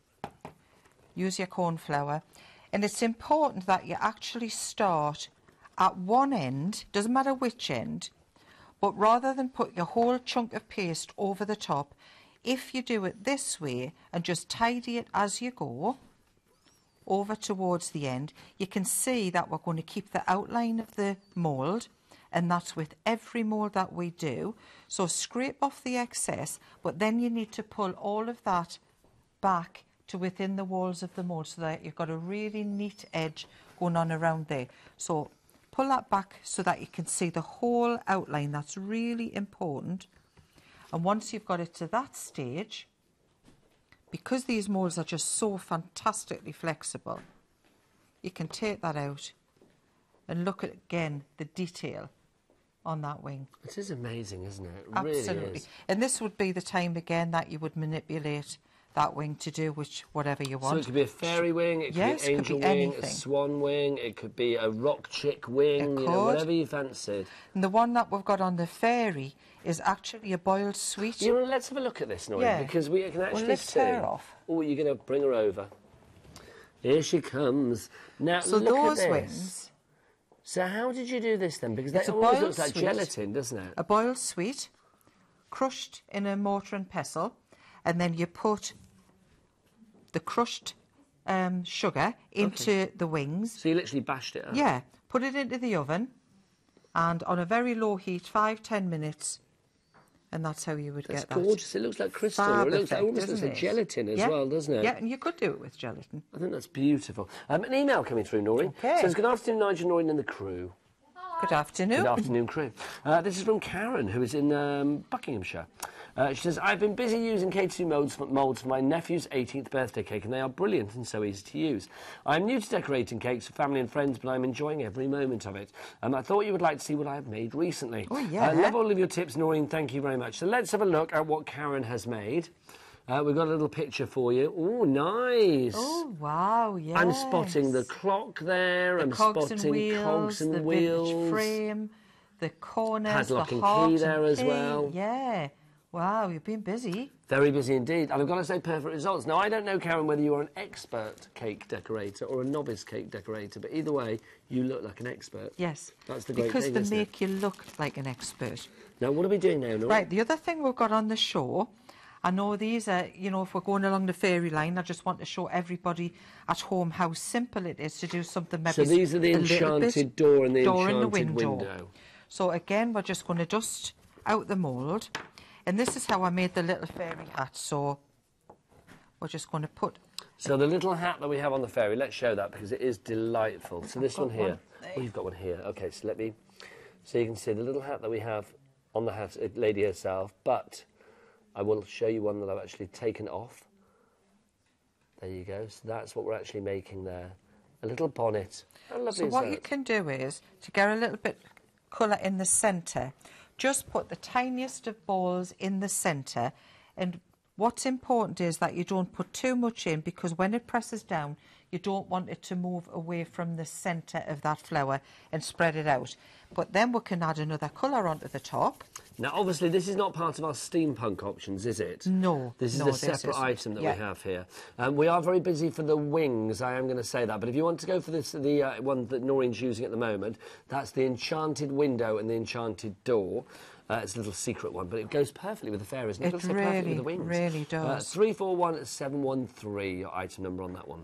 use your corn flour, and it's important that you actually start at one end, doesn't matter which end, but rather than put your whole chunk of paste over the top, if you do it this way and just tidy it as you go over towards the end, you can see that we're going to keep the outline of the mould, and that's with every mould that we do. So scrape off the excess, but then you need to pull all of that back to within the walls of the mould so that you've got a really neat edge going on around there. So pull that back so that you can see the whole outline. That's really important. And once you've got it to that stage, because these moulds are just so fantastically flexible, you can take that out and look at, again, the detail on that wing. This is amazing, isn't it? It Absolutely. really is. And this would be the time, again, that you would manipulate that wing to do which whatever you want. So it could be a fairy wing, it could Yes, be it an could angel be wing, anything. a swan wing, it could be a rock chick wing, It you know, could. whatever you fancied. And the one that we've got on the fairy is actually a boiled sweet. You know, let's have a look at this, Noreen, Yeah. because we can actually lift see. her off. Oh, you're going to bring her over. Here she comes. Now, So look those at this. wings, So how did you do this then? Because It's that a always boiled looks like sweet. gelatin, doesn't it? a boiled sweet, crushed in a mortar and pestle, and then you put the crushed um, sugar into the wings. So you literally bashed it up. Yeah, put it into the oven, and on a very low heat, five, ten minutes, and that's how you would That's get that. gorgeous. It looks like crystal. Fab Or it looks effect, it almost looks isn't like it? gelatin as Yeah. well, doesn't it? Yeah, and you could do it with gelatin. I think that's beautiful. Um, an email coming through, Noreen. Okay. Says, good afternoon, Nigel, Noreen and the crew. Good afternoon. Good afternoon, crew. Uh, this is from Karen, who is in um, Buckinghamshire. Uh, she says, I've been busy using K two moulds for, moulds for my nephew's eighteenth birthday cake, and they are brilliant and so easy to use. I'm new to decorating cakes for family and friends, but I'm enjoying every moment of it. Um, I thought you would like to see what I've made recently. Oh, yeah. I uh, love all of your tips, Noreen. Thank you very much. So let's have a look at what Karen has made. Uh, we've got a little picture for you. Oh, nice. Oh, wow, yes. I'm spotting the clock there. The I'm cogs spotting and wheels, cogs and the wheels. vintage frame, the corners, Padlock the and heart key there as key. well. Yeah. Wow, you've been busy. Very busy indeed. And I've got to say, perfect results. Now, I don't know, Karen, whether you are an expert cake decorator or a novice cake decorator, but either way, you look like an expert. Yes. That's the great because thing, they isn't it? make you look like an expert. Now, what are we doing now, Nora? Right, the other thing we've got on the show, I know these are, you know, if we're going along the fairy line, I just want to show everybody at home how simple it is to do something maybe So these are the a little bit- enchanted door and the door and the enchanted window. window. So again, we're just going to dust out the mould. And this is how I made the little fairy hat. So we're just going to put... So the little hat that we have on the fairy, let's show that because it is delightful. So this got one here. one there. Oh, you've got one here. Okay, so let me... So you can see the little hat that we have on the hat, uh, lady herself, but I will show you one that I've actually taken off. There you go. So that's what we're actually making there. A little bonnet. How lovely So is what that? you can do is, to get a little bit colour in the centre, just put the tiniest of balls in the centre, and what's important is that you don't put too much in, because when it presses down you don't want it to move away from the centre of that flower and spread it out. But then we can add another colour onto the top. Now, obviously, this is not part of our steampunk options, is it? No, This is no, a this separate isn't. item that Yeah. we have here. Um, we are very busy for the wings, I am going to say that. But if you want to go for this, the uh, one that Noreen's using at the moment, that's the enchanted window and the enchanted door. Uh, it's a little secret one, but it goes perfectly with the fairies. And It it'll sit perfectly with really, the wings. really Uh, does. three four one seven one three, your item number on that one.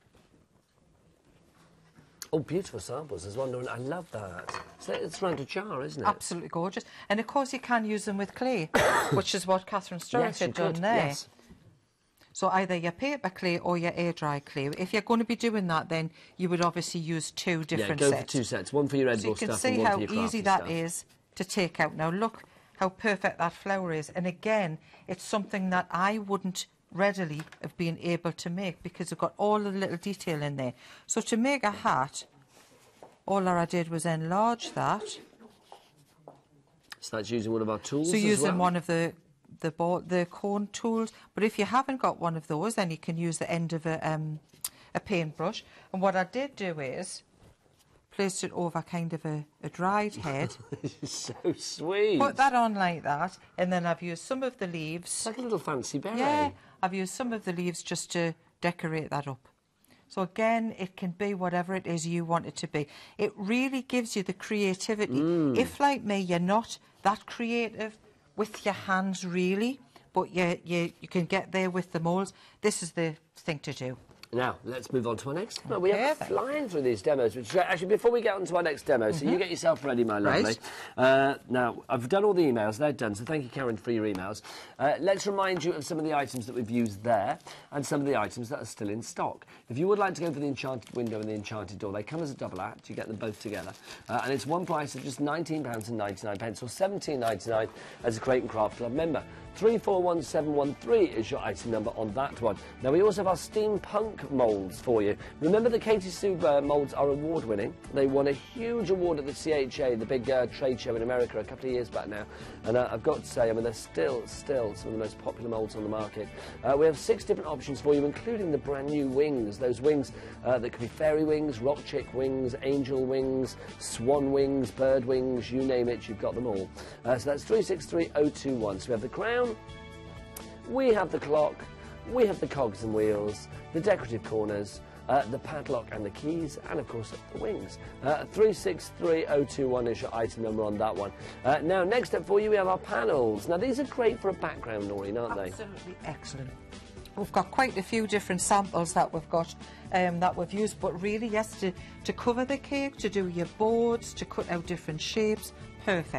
Oh, beautiful samples as well, Noreen. I love that. So it's round a jar, isn't it? Absolutely gorgeous. And of course you can use them with clay, which is what Catherine Stewart Yes, you had done could, there. yes. So either your paper clay or your air dry clay. If you're going to be doing that, then you would obviously use two Yeah, different go sets. for two sets. One for your So edible you can stuff see and one how for your crafty easy that stuff. is to take out. Now look how perfect that flower is. And again, it's something that I wouldn't readily have been able to make, because it's got all the little detail in there. So to make a hat, all I did was enlarge that. So that's using one of our tools So as using well? one of the the ball, the cone tools. But if you haven't got one of those, then you can use the end of a um, a paintbrush. And what I did do is placed it over kind of a, a dried head. So sweet. Put that on like that, and then I've used some of the leaves. It's like a little fancy beret. Yeah, I've used some of the leaves just to decorate that up. So again, it can be whatever it is you want it to be. It really gives you the creativity. Mm. If, like me, you're not that creative with your hands, really, but you, you, you can get there with the moulds, this is the thing to do. Now, let's move on to our next demo. We are then. flying through these demos, which actually, before we get on to our next demo, so you get yourself ready, my lovely. Right. Uh, now, I've done all the emails, they're done, so thank you, Karen, for your emails. Uh, let's remind you of some of the items that we've used there and some of the items that are still in stock. If you would like to go for the enchanted window and the enchanted door, they come as a double act, you get them both together. Uh, and it's one price of just nineteen pounds ninety-nine, or seventeen ninety-nine as a Crate and Craft Club member. three four one seven one three is your item number on that one. Now, we also have our steampunk moulds for you. Remember, the Katie Sue uh, moulds are award-winning. They won a huge award at the C H A, the big uh, trade show in America, a couple of years back now. And uh, I've got to say, I mean, they're still, still some of the most popular moulds on the market. Uh, we have six different options for you, including the brand new wings. Those wings uh, that could be fairy wings, rock chick wings, angel wings, swan wings, bird wings, you name it, you've got them all. Uh, so that's three six three oh two one. So we have the crown, we have the clock, we have the cogs and wheels, the decorative corners, uh, the padlock and the keys, and of course the wings. Uh, three six three oh two one is your item number on that one. Uh, now, next up for you, we have our panels. Now, these are great for a background, Noreen, aren't they? Absolutely excellent. We've got quite a few different samples that we've got um, that we've used, but really, yes, to, to cover the cake, to do your boards, to cut out different shapes, perfect.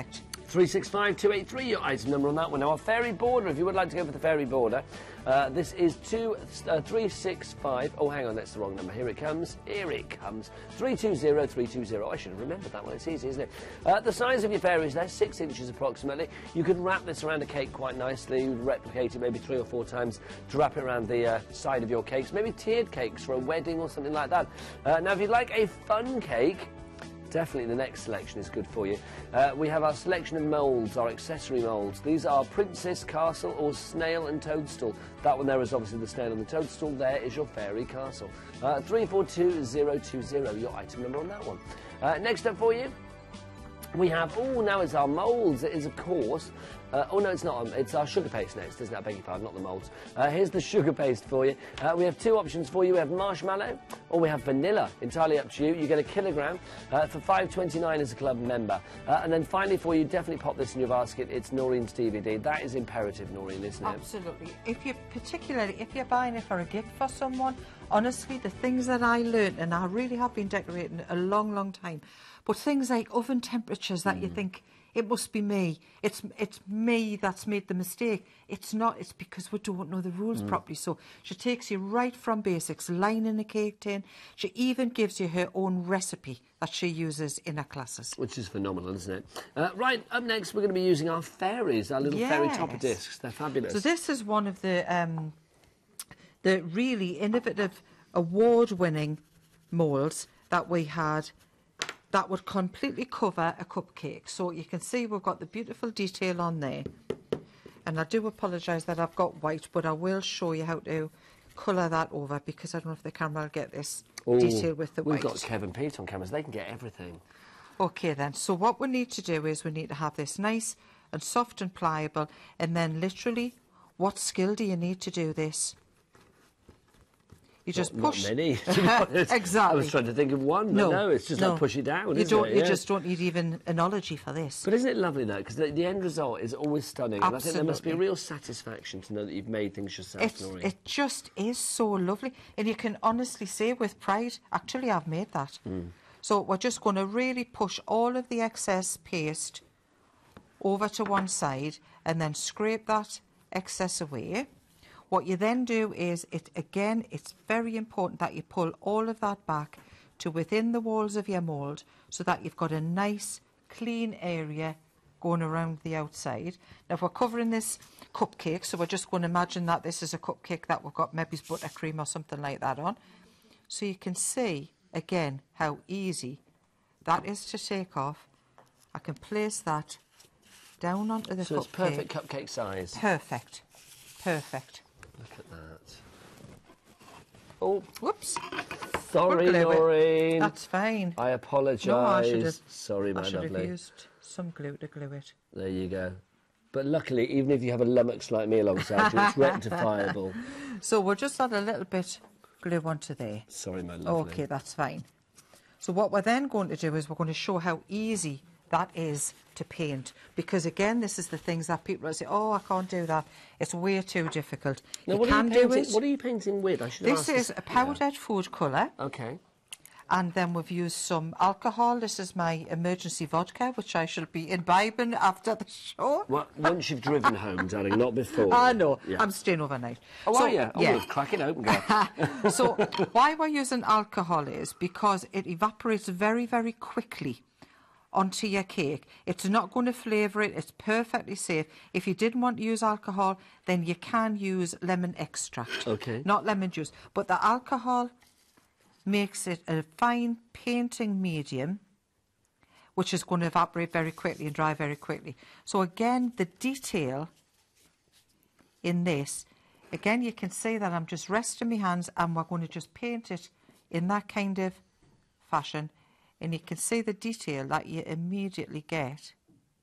three six five two eight three, your item number on that one. Now, our fairy border, if you would like to go for the fairy border, uh, this is two, uh, three six five. Oh, hang on, that's the wrong number. Here it comes. Here it comes. three two zero three two zero. I should have remembered that one. It's easy, isn't it? Uh, the size of your fairies there, six inches approximately. You could wrap this around a cake quite nicely. You'd replicate it maybe three or four times to wrap it around the uh, side of your cakes. Maybe tiered cakes for a wedding or something like that. Uh, now, if you'd like a fun cake, definitely the next selection is good for you. Uh, we have our selection of moulds, our accessory moulds. These are Princess, Castle or Snail and Toadstool. That one there is obviously the snail and the toadstool. There is your fairy castle. Uh, three four two zero two zero, your item number on that one. Uh, next up for you, we have, oh, now it's our moulds. It is, of course, uh, oh, no, it's not. Um, it's our sugar paste next, isn't it? I beg your pardon, not the moulds. Uh, here's the sugar paste for you. Uh, we have two options for you. We have marshmallow or we have vanilla. Entirely up to you. You get a kilogram uh, for five twenty-nine as a club member. Uh, and then finally for you, definitely pop this in your basket. It's Noreen's D V D. That is imperative, Noreen, isn't it? Absolutely. If you, particularly if you're buying it for a gift for someone, honestly, the things that I learnt, and I really have been decorating a long, long time, but things like oven temperatures that mm. you think, it must be me. It's it's me that's made the mistake. It's not. It's because we don't know the rules mm. properly. So she takes you right from basics, lining a cake tin. She even gives you her own recipe that she uses in her classes. Which is phenomenal, isn't it? Uh, right, up next we're going to be using our fairies, our little yes. fairy topper discs. They're fabulous. So this is one of the, um, the really innovative, award-winning moulds that we had that would completely cover a cupcake. So you can see we've got the beautiful detail on there. And I do apologise that I've got white, but I will show you how to colour that over because I don't know if the camera will get this Ooh, detail with the we've white. We've got Kev and Pete on cameras. They can get everything. OK, then. So what we need to do is we need to have this nice and soft and pliable. And then literally, what skill do you need to do this? You just not, push. Not many. To be honest. Exactly. I was trying to think of one, but no, no it's just no. like push it down. You isn't don't. it? You yeah. just don't need even analogy for this. But isn't it lovely though? Because the, the end result is always stunning, Absolutely. and I think there must be a real satisfaction to know that you've made things yourself, It's, Noreen. it just is so lovely, and you can honestly say with pride, actually, I've made that. Mm. So we're just going to really push all of the excess paste over to one side, and then scrape that excess away. What you then do is, it again, it's very important that you pull all of that back to within the walls of your mould so that you've got a nice, clean area going around the outside. Now, if we're covering this cupcake, so we're just going to imagine that this is a cupcake that we've got maybe buttercream or something like that on. So you can see, again, how easy that is to take off. I can place that down onto the so cupcake. So it's perfect cupcake size. Perfect. Perfect. Look at that. Oh, whoops. Sorry, Noreen. That's fine. I apologise. No, I should have, Sorry, my I should lovely. have used some glue to glue it. There you go. But luckily, even if you have a lummox like me alongside you, it's rectifiable. So we'll just add a little bit glue onto there. Sorry, my lovely. OK, that's fine. So what we're then going to do is we're going to show how easy that is to paint, because again, this is the things that people say, oh, I can't do that, it's way too difficult. Now, you what can are you do painting, it. What are you painting with? I should This ask is this. a powdered yeah. food colour. Okay. And then we've used some alcohol. This is my emergency vodka, which I shall be imbibing after the show. Well, once you've driven home, darling, not before. I know. Yeah. I'm staying overnight. Oh, so, are you? Oh, yeah. well, crack it open, girl. So why we're using alcohol is because it evaporates very, very quickly onto your cake. It's not going to flavour it. It's perfectly safe. If you didn't want to use alcohol, then you can use lemon extract. Okay. Not lemon juice. But the alcohol makes it a fine painting medium, which is going to evaporate very quickly and dry very quickly. So again, the detail in this, again, you can see that I'm just resting my hands and we're going to just paint it in that kind of fashion. And you can see the detail that you immediately get.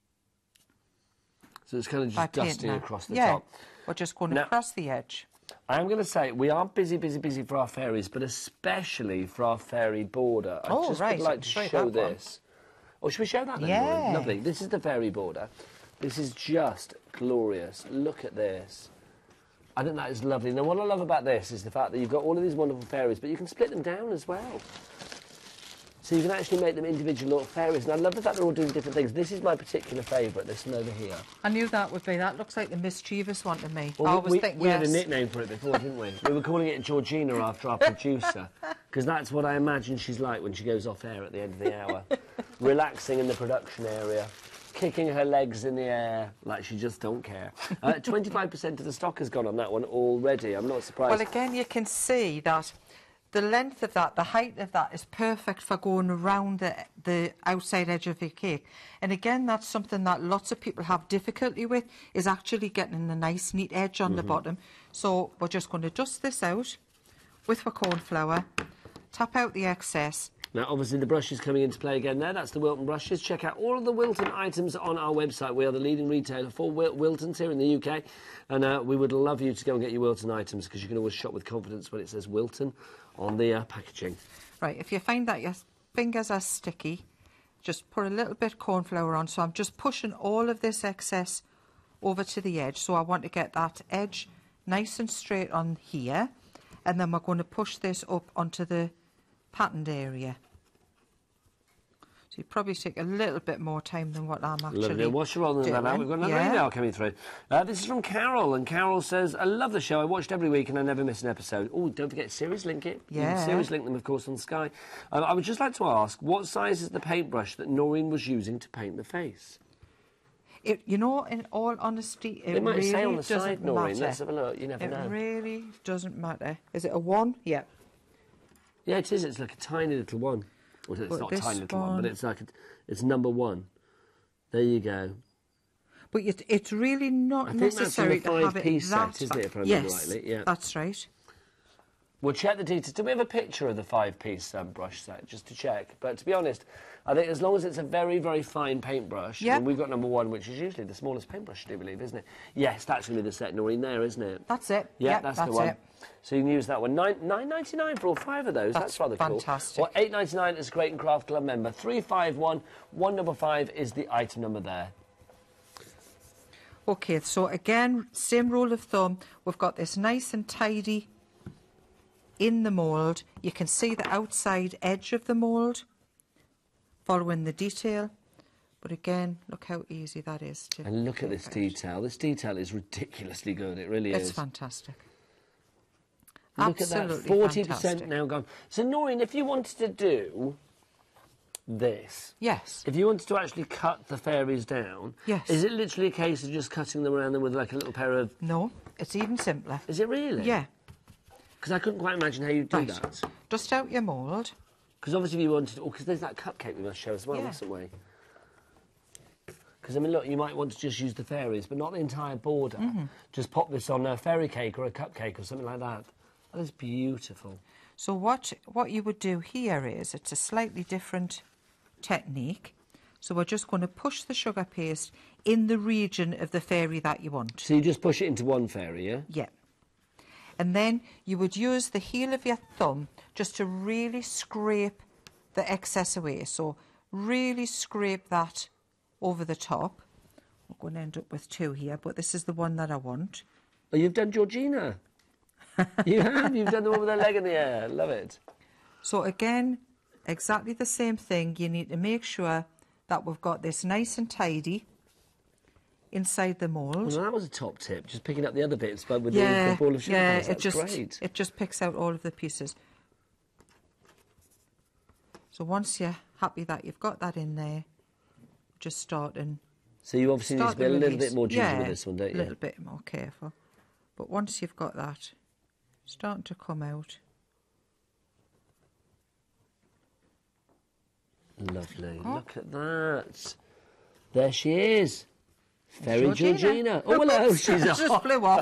So it's kind of just dusting across the yeah, top. We're just going now, across the edge. I am going to say we are busy, busy, busy for our fairies, but especially for our fairy border. I oh, just right. would like to show, show this. Oh, should we show that then? Yeah. Lauren? Lovely. This is the fairy border. This is just glorious. Look at this. I think that is lovely. Now, what I love about this is the fact that you've got all of these wonderful fairies, but you can split them down as well. So you can actually make them individual little fairies. And I love the fact they're all doing different things. This is my particular favourite, this one over here. I knew that would be. That looks like the mischievous one to me. Well, I we, always we, think, we yes. had a nickname for it before, didn't we? We were calling it Georgina after our producer, because that's what I imagine she's like when she goes off air at the end of the hour. Relaxing in the production area, kicking her legs in the air like she just don't care. Uh, twenty-five percent of the stock has gone on that one already. I'm not surprised. Well, again, you can see that the length of that, the height of that is perfect for going around the, the outside edge of your cake. And again, that's something that lots of people have difficulty with, is actually getting a nice, neat edge on mm-hmm. the bottom. So we're just going to dust this out with our corn flour, tap out the excess. Now, obviously, the brush is coming into play again there. That's the Wilton brushes. Check out all of the Wilton items on our website. We are the leading retailer for Wil Wiltons here in the U K. And uh, we would love you to go and get your Wilton items, because you can always shop with confidence when it says Wilton on the uh, packaging. Right, if you find that your fingers are sticky, just put a little bit corn flour on. So I'm just pushing all of this excess over to the edge. So I want to get that edge nice and straight on here. And then we're going to push this up onto the patterned area. So you probably take a little bit more time than what I'm actually Lovely. What's your rolling that out? We've got another yeah. email coming through. Uh, this is from Carol, and Carol says, I love the show. I watched every week and I never miss an episode. Oh, don't forget Series Link it. Yeah. You can Series Link them, of course, on Sky. Um, I would just like to ask, what size is the paintbrush that Noreen was using to paint the face? It, you know, in all honesty, it, it might really say on the doesn't side, Noreen. matter. Let's have a look. You never it know. It really doesn't matter. Is it a one? Yeah. Yeah, it is. It's like a tiny little one. Well, it's but not a tiny little one, one, but it's like a, it's number one. There you go. But it, it's really not I think necessary that's on the to have five it piece that set, isn't it, if I remember yes, rightly? Yeah. That's right. We'll check the details. Do we have a picture of the five-piece um, brush set, just to check? But to be honest, I think as long as it's a very, very fine paintbrush, yep. I mean, we've got number one, which is usually the smallest paintbrush, I do believe, isn't it? Yes, that's going to be the set, Noreen, there, isn't it? That's it. Yeah, yep, that's, that's the one. It. So you can use that one. Nine nine ninety nine for all five of those. That's, that's rather fantastic. cool. Well, eight ninety nine is a Crate and Craft Club member. Three five one one double five is the item number there. Okay, so again, same rule of thumb. We've got this nice and tidy in the mould. You can see the outside edge of the mould, following the detail. But again, look how easy that is to And look at this out. detail. This detail is ridiculously good. It really it's is. It's fantastic. Look Absolutely at that, forty percent fantastic. now gone. So, Noreen, if you wanted to do this, yes, if you wanted to actually cut the fairies down, yes, is it literally a case of just cutting them around them with like a little pair of? No, it's even simpler. Is it really? Yeah. Because I couldn't quite imagine how you do right. that. Dust out your mould. Because obviously, if you wanted, oh, because there's that cupcake we must show as well, yeah. mustn't we? Because, I mean, look, you might want to just use the fairies, but not the entire border. Mm-hmm. Just pop this on a fairy cake or a cupcake or something like that. That is beautiful. So what, what you would do here is, it's a slightly different technique. So we're just going to push the sugar paste in the region of the fairy that you want. So you just push it into one fairy, yeah? Yeah. And then you would use the heel of your thumb just to really scrape the excess away. So really scrape that over the top. We're going to end up with two here, but this is the one that I want. Oh, you've done Georgina. You have. You've done the one with her leg in the air. Love it. So again, exactly the same thing. You need to make sure that we've got this nice and tidy inside the mould. Well, that was a top tip. Just picking up the other bits, but with yeah, the ball of sugar yeah, paste. That's it just great. it just picks out all of the pieces. So once you're happy that you've got that in there, just start and so you obviously need to be a little release. bit more gingy yeah, with this one, don't you? a little bit more careful. But once you've got that starting to come out. Lovely. Oh. Look at that. There she is. Fairy Georgina. Georgina. Oh, hello. She's just off. flew off.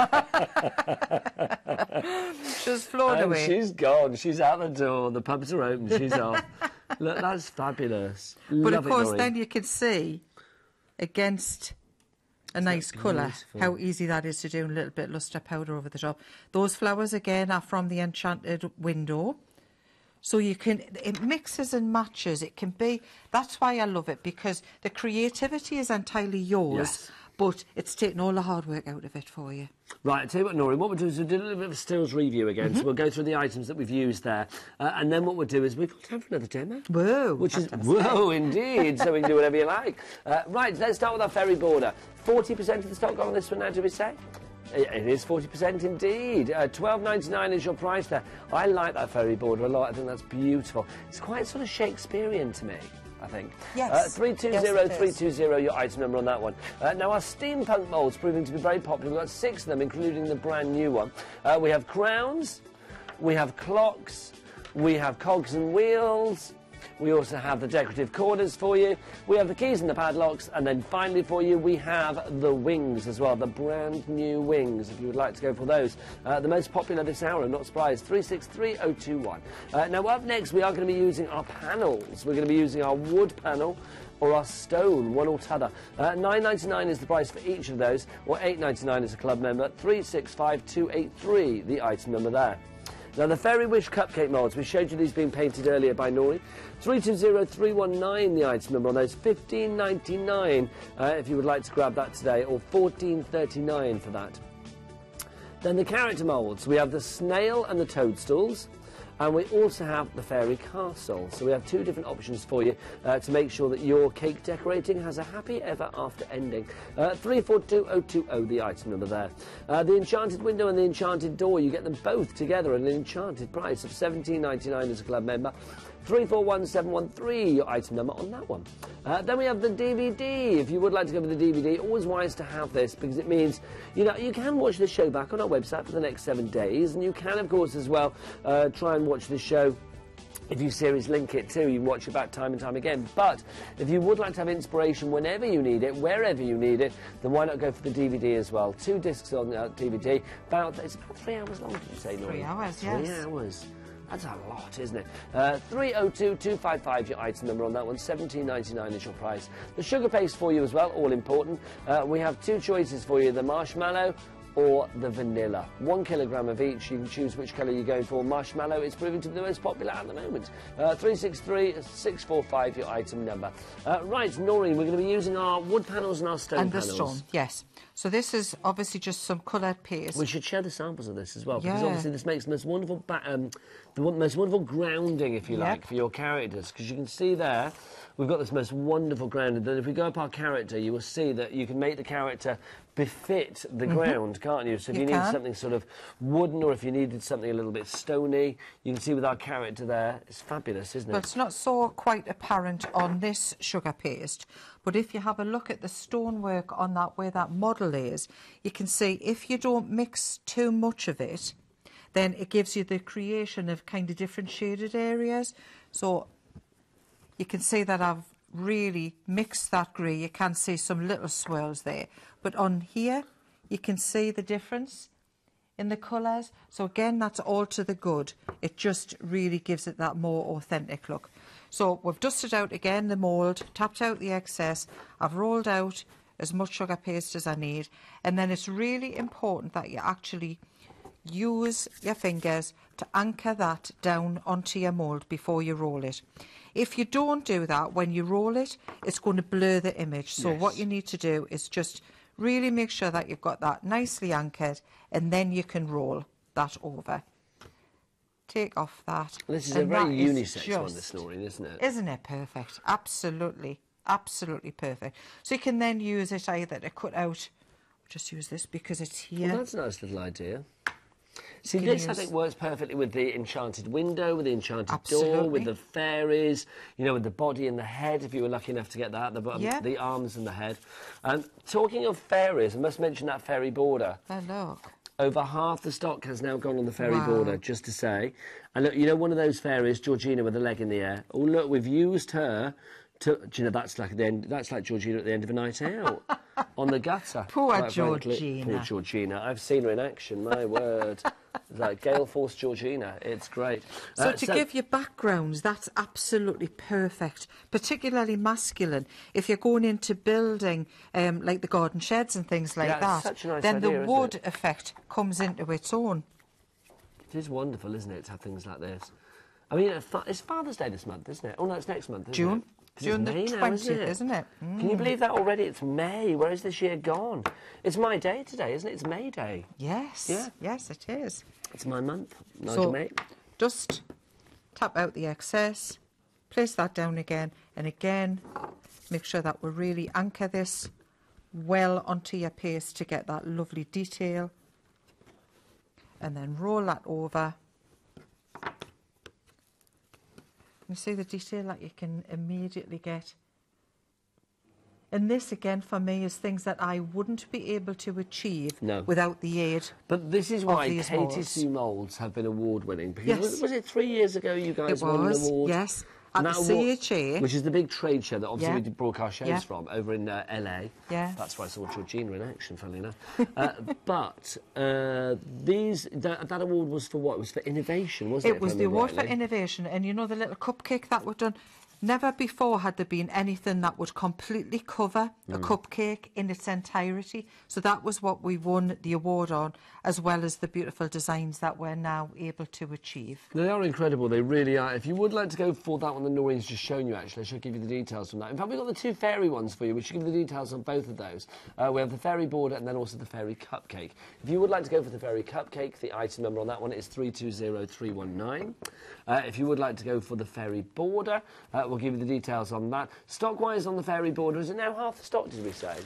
She's flown And away. she's gone. She's out the door. The pubs are open. She's off. Look, that's fabulous. But Love of course, it, Noreen. then you can see against a nice colour beautiful? how easy that is to do. A little bit lustre powder over the top. Those flowers again are from the Enchanted Window. So you can, it mixes and matches. It can be, that's why I love it, because the creativity is entirely yours. Yes. but it's taken all the hard work out of it for you. Right, I'll tell you what, Noreen, what we'll do is we'll do a little bit of a stills review again, mm-hmm. so we'll go through the items that we've used there, uh, and then what we'll do is we've got time for another demo. Whoa! Which is, whoa, indeed, so we can do whatever you like. Uh, right, let's start with our ferry border. forty percent of the stock on this one now, do we say? It is forty percent indeed. Uh, twelve ninety-nine is your price there. I like that ferry border a lot. I think that's beautiful. It's quite sort of Shakespearean to me, I think. Yes. Uh, three two zero, yes, three two zero, your item number on that one. Uh, now, our steampunk moulds proving to be very popular. We've got six of them, including the brand new one. Uh, we have crowns, we have clocks, we have cogs and wheels. We also have the decorative corners for you. We have the keys and the padlocks. And then finally for you, we have the wings as well, the brand new wings, if you would like to go for those. Uh, the most popular this hour, I'm not surprised, three six three oh two one. Uh, now, up next, we are going to be using our panels. We're going to be using our wood panel or our stone, one or t'other. Uh, nine ninety-nine is the price for each of those, or eight ninety-nine as a club member. three six five two eight three, the item number there. Now, the Fairy Wish cupcake moulds, we showed you these being painted earlier by Noreen. three two zero, three one nine, the item number on those. fifteen ninety-nine uh, if you would like to grab that today, or fourteen thirty-nine for that. Then the character moulds, we have the snail and the toadstools. And we also have the fairy castle. So we have two different options for you uh, to make sure that your cake decorating has a happy ever after ending. Uh, three four two oh two oh, the item number there. Uh, the enchanted window and the enchanted door, you get them both together at an enchanted price of seventeen ninety-nine as a club member. three four one seven one three, your item number on that one. Uh, then we have the D V D. If you would like to go for the D V D, always wise to have this because it means, you know, you can watch the show back on our website for the next seven days, and you can, of course, as well, uh, try and watch the show. If you series link it too, you can watch it back time and time again. But if you would like to have inspiration whenever you need it, wherever you need it, then why not go for the D V D as well? Two discs on uh, D V D. About, it's about three hours long, did you say, Noreen? Three hours, yes. Three hours. That's a lot, isn't it? Uh, three oh two two five five, your item number on that one. seventeen ninety-nine is your price. The sugar paste for you as well, all important. Uh, we have two choices for you, the marshmallow or the vanilla. One kilogram of each. You can choose which colour you're going for. Marshmallow is proving to be the most popular at the moment. Uh, three six three, six four five, your item number. Uh, right, Noreen, we're going to be using our wood panels and our stone and panels. And the stone, yes. So this is obviously just some coloured paste. We should show the samples of this as well, because yeah. obviously this makes the most wonderful, ba um, the most wonderful grounding, if you yep. like, for your characters. Because you can see there, we've got this most wonderful grounding. Then if we go up our character, you will see that you can make the character befit the mm-hmm. ground, can't you? So if you, you need something sort of wooden, or if you needed something a little bit stony, you can see with our character there, it's fabulous, isn't it? But it's not so quite apparent on this sugar paste. But if you have a look at the stonework on that, where that model is, you can see if you don't mix too much of it, then it gives you the creation of kind of different shaded areas. So you can see that I've really mixed that grey. You can see some little swirls there. But on here, you can see the difference in the colours. So again, that's all to the good. It just really gives it that more authentic look. So we've dusted out again the mould, tapped out the excess. I've rolled out as much sugar paste as I need. And then it's really important that you actually use your fingers to anchor that down onto your mould before you roll it. If you don't do that, when you roll it, it's going to blur the image. So yes. what you need to do is just really make sure that you've got that nicely anchored, and then you can roll that over. Take off that. This is a very unisex one, this Noreen, isn't it? Isn't it perfect? Absolutely. Absolutely perfect. So you can then use it either to cut out, just use this because it's here. Well, that's a nice little idea. See, this, I think, works perfectly with the enchanted window, with the enchanted Absolutely. door, with the fairies, you know, with the body and the head, if you were lucky enough to get that, the, yeah. the arms and the head. And talking of fairies, I must mention that fairy border. Oh, look. Over half the stock has now gone on the fairy wow. border, just to say. And look, you know, one of those fairies, Georgina, with a leg in the air. Oh, look, we've used her to, do you know, that's like, the end, that's like Georgina at the end of a night out. On the gutter. Poor Georgina. Poor Georgina. I've seen her in action, my word. It's like Gale Force Georgina. It's great. So uh, to so give you backgrounds, that's absolutely perfect, particularly masculine. If you're going into building um, like the garden sheds and things like yeah, that, such a nice then idea, the wood effect comes into its own. It is wonderful, isn't it, to have things like this? I mean, it's Father's Day this month, isn't it? Oh, no, it's next month, isn't June. it? June the May now, twentieth, isn't it? isn't it? Mm. Can you believe that already? It's May. Where is this year gone? It's my day today, isn't it? It's May Day. Yes. Yeah. Yes, it is. It's my month. Nigel So May. just tap out the excess, place that down again, and again, make sure that we really anchor this well onto your paste to get that lovely detail. And then roll that over. You see the detail that you can immediately get. And this, again, for me, is things that I wouldn't be able to achieve No. without the aid. But this is why these Katie moulds. Sue moulds have been award-winning. Because Yes. was, was it three years ago you guys It won an was, award? yes. And At that the award- C H A. Which is the big trade show that obviously Yeah. we did broadcast shows Yeah. from over in uh, L A. Yes. That's where I saw Georgina in action, funnily enough. uh, but uh, these that, that award was for what? It was for innovation, wasn't it? It was if I the remember award for rightly? innovation, and you know the little cupcake that we've done. Never before had there been anything that would completely cover a cupcake in its entirety. So that was what we won the award on, as well as the beautiful designs that we're now able to achieve. They are incredible, they really are. If you would like to go for that one that Noreen's just shown you, actually, I should give you the details from that. In fact, we've got the two fairy ones for you. We should give you the details on both of those. Uh, we have the fairy border and then also the fairy cupcake. If you would like to go for the fairy cupcake, the item number on that one is three two zero three one nine. Uh, if you would like to go for the fairy border, uh, we'll give you the details on that. Stock-wise on the fairy border, is it now half the stock, did we say?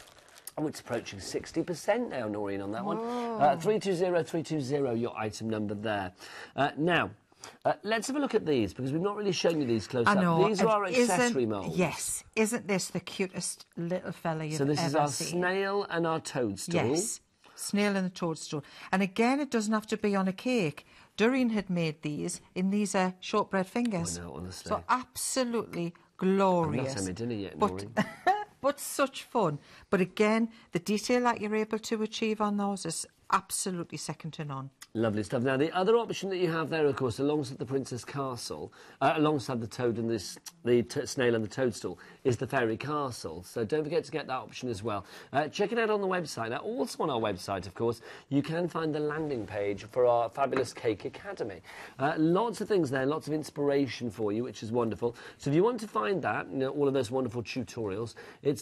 Oh, it's approaching sixty percent now, Noreen, on that one. Uh, three two zero three two zero, your item number there. Uh, now, uh, let's have a look at these, because we've not really shown you these close I up. know. These are our it isn't- accessory moulds. Yes. Isn't this the cutest little fella you've So this ever is our seen? snail and our toadstool. Yes. Snail and the toadstool. And again, it doesn't have to be on a cake. Doreen had made these, and these are shortbread fingers. I know, honestly. So absolutely I've glorious. not had my dinner yet, But, Noreen. but such fun. But again, the detail that you're able to achieve on those is absolutely second to none. Lovely stuff. Now, the other option that you have there, of course, alongside the Princess Castle, uh, alongside the toad and this, the t snail and the toadstool, is the Fairy Castle. So don't forget to get that option as well. Uh, check it out on the website. Now, also on our website, of course, you can find the landing page for our fabulous Cake Academy. Uh, lots of things there, lots of inspiration for you, which is wonderful. So if you want to find that, you know, all of those wonderful tutorials, it's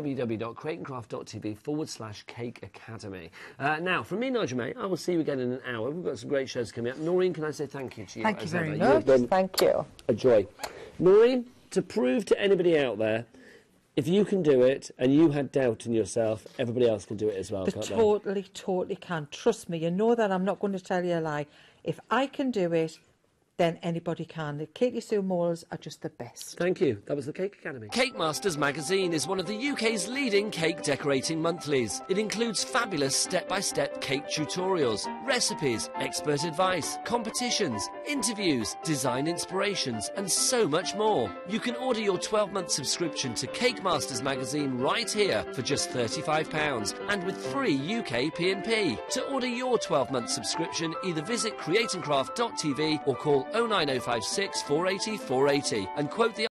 www.creightoncraft.tv forward slash Cake Academy. Uh, now, from me, Nigel May, I will see you again in an hour. We've got some great shows coming up. Noreen, can I say thank you to you? Thank you as very ever? much. You've been Thank you. a joy. Noreen, to prove to anybody out there, if you can do it and you had doubt in yourself, everybody else can do it as well, They can't they? totally, totally can. Trust me, you know that I'm not going to tell you a lie. If I can do it, then anybody can. The Katie Sue moulds are just the best. Thank you. That was the Cake Academy. Cake Masters magazine is one of the U K's leading cake decorating monthlies. It includes fabulous step-by-step cake tutorials, recipes, expert advice, competitions, interviews, design inspirations, and so much more. You can order your twelve-month subscription to Cake Masters magazine right here for just thirty-five pounds and with free U K P and P. To order your twelve-month subscription, either visit create and craft dot t v or call oh nine oh five six, four eight oh, four eight oh and quote the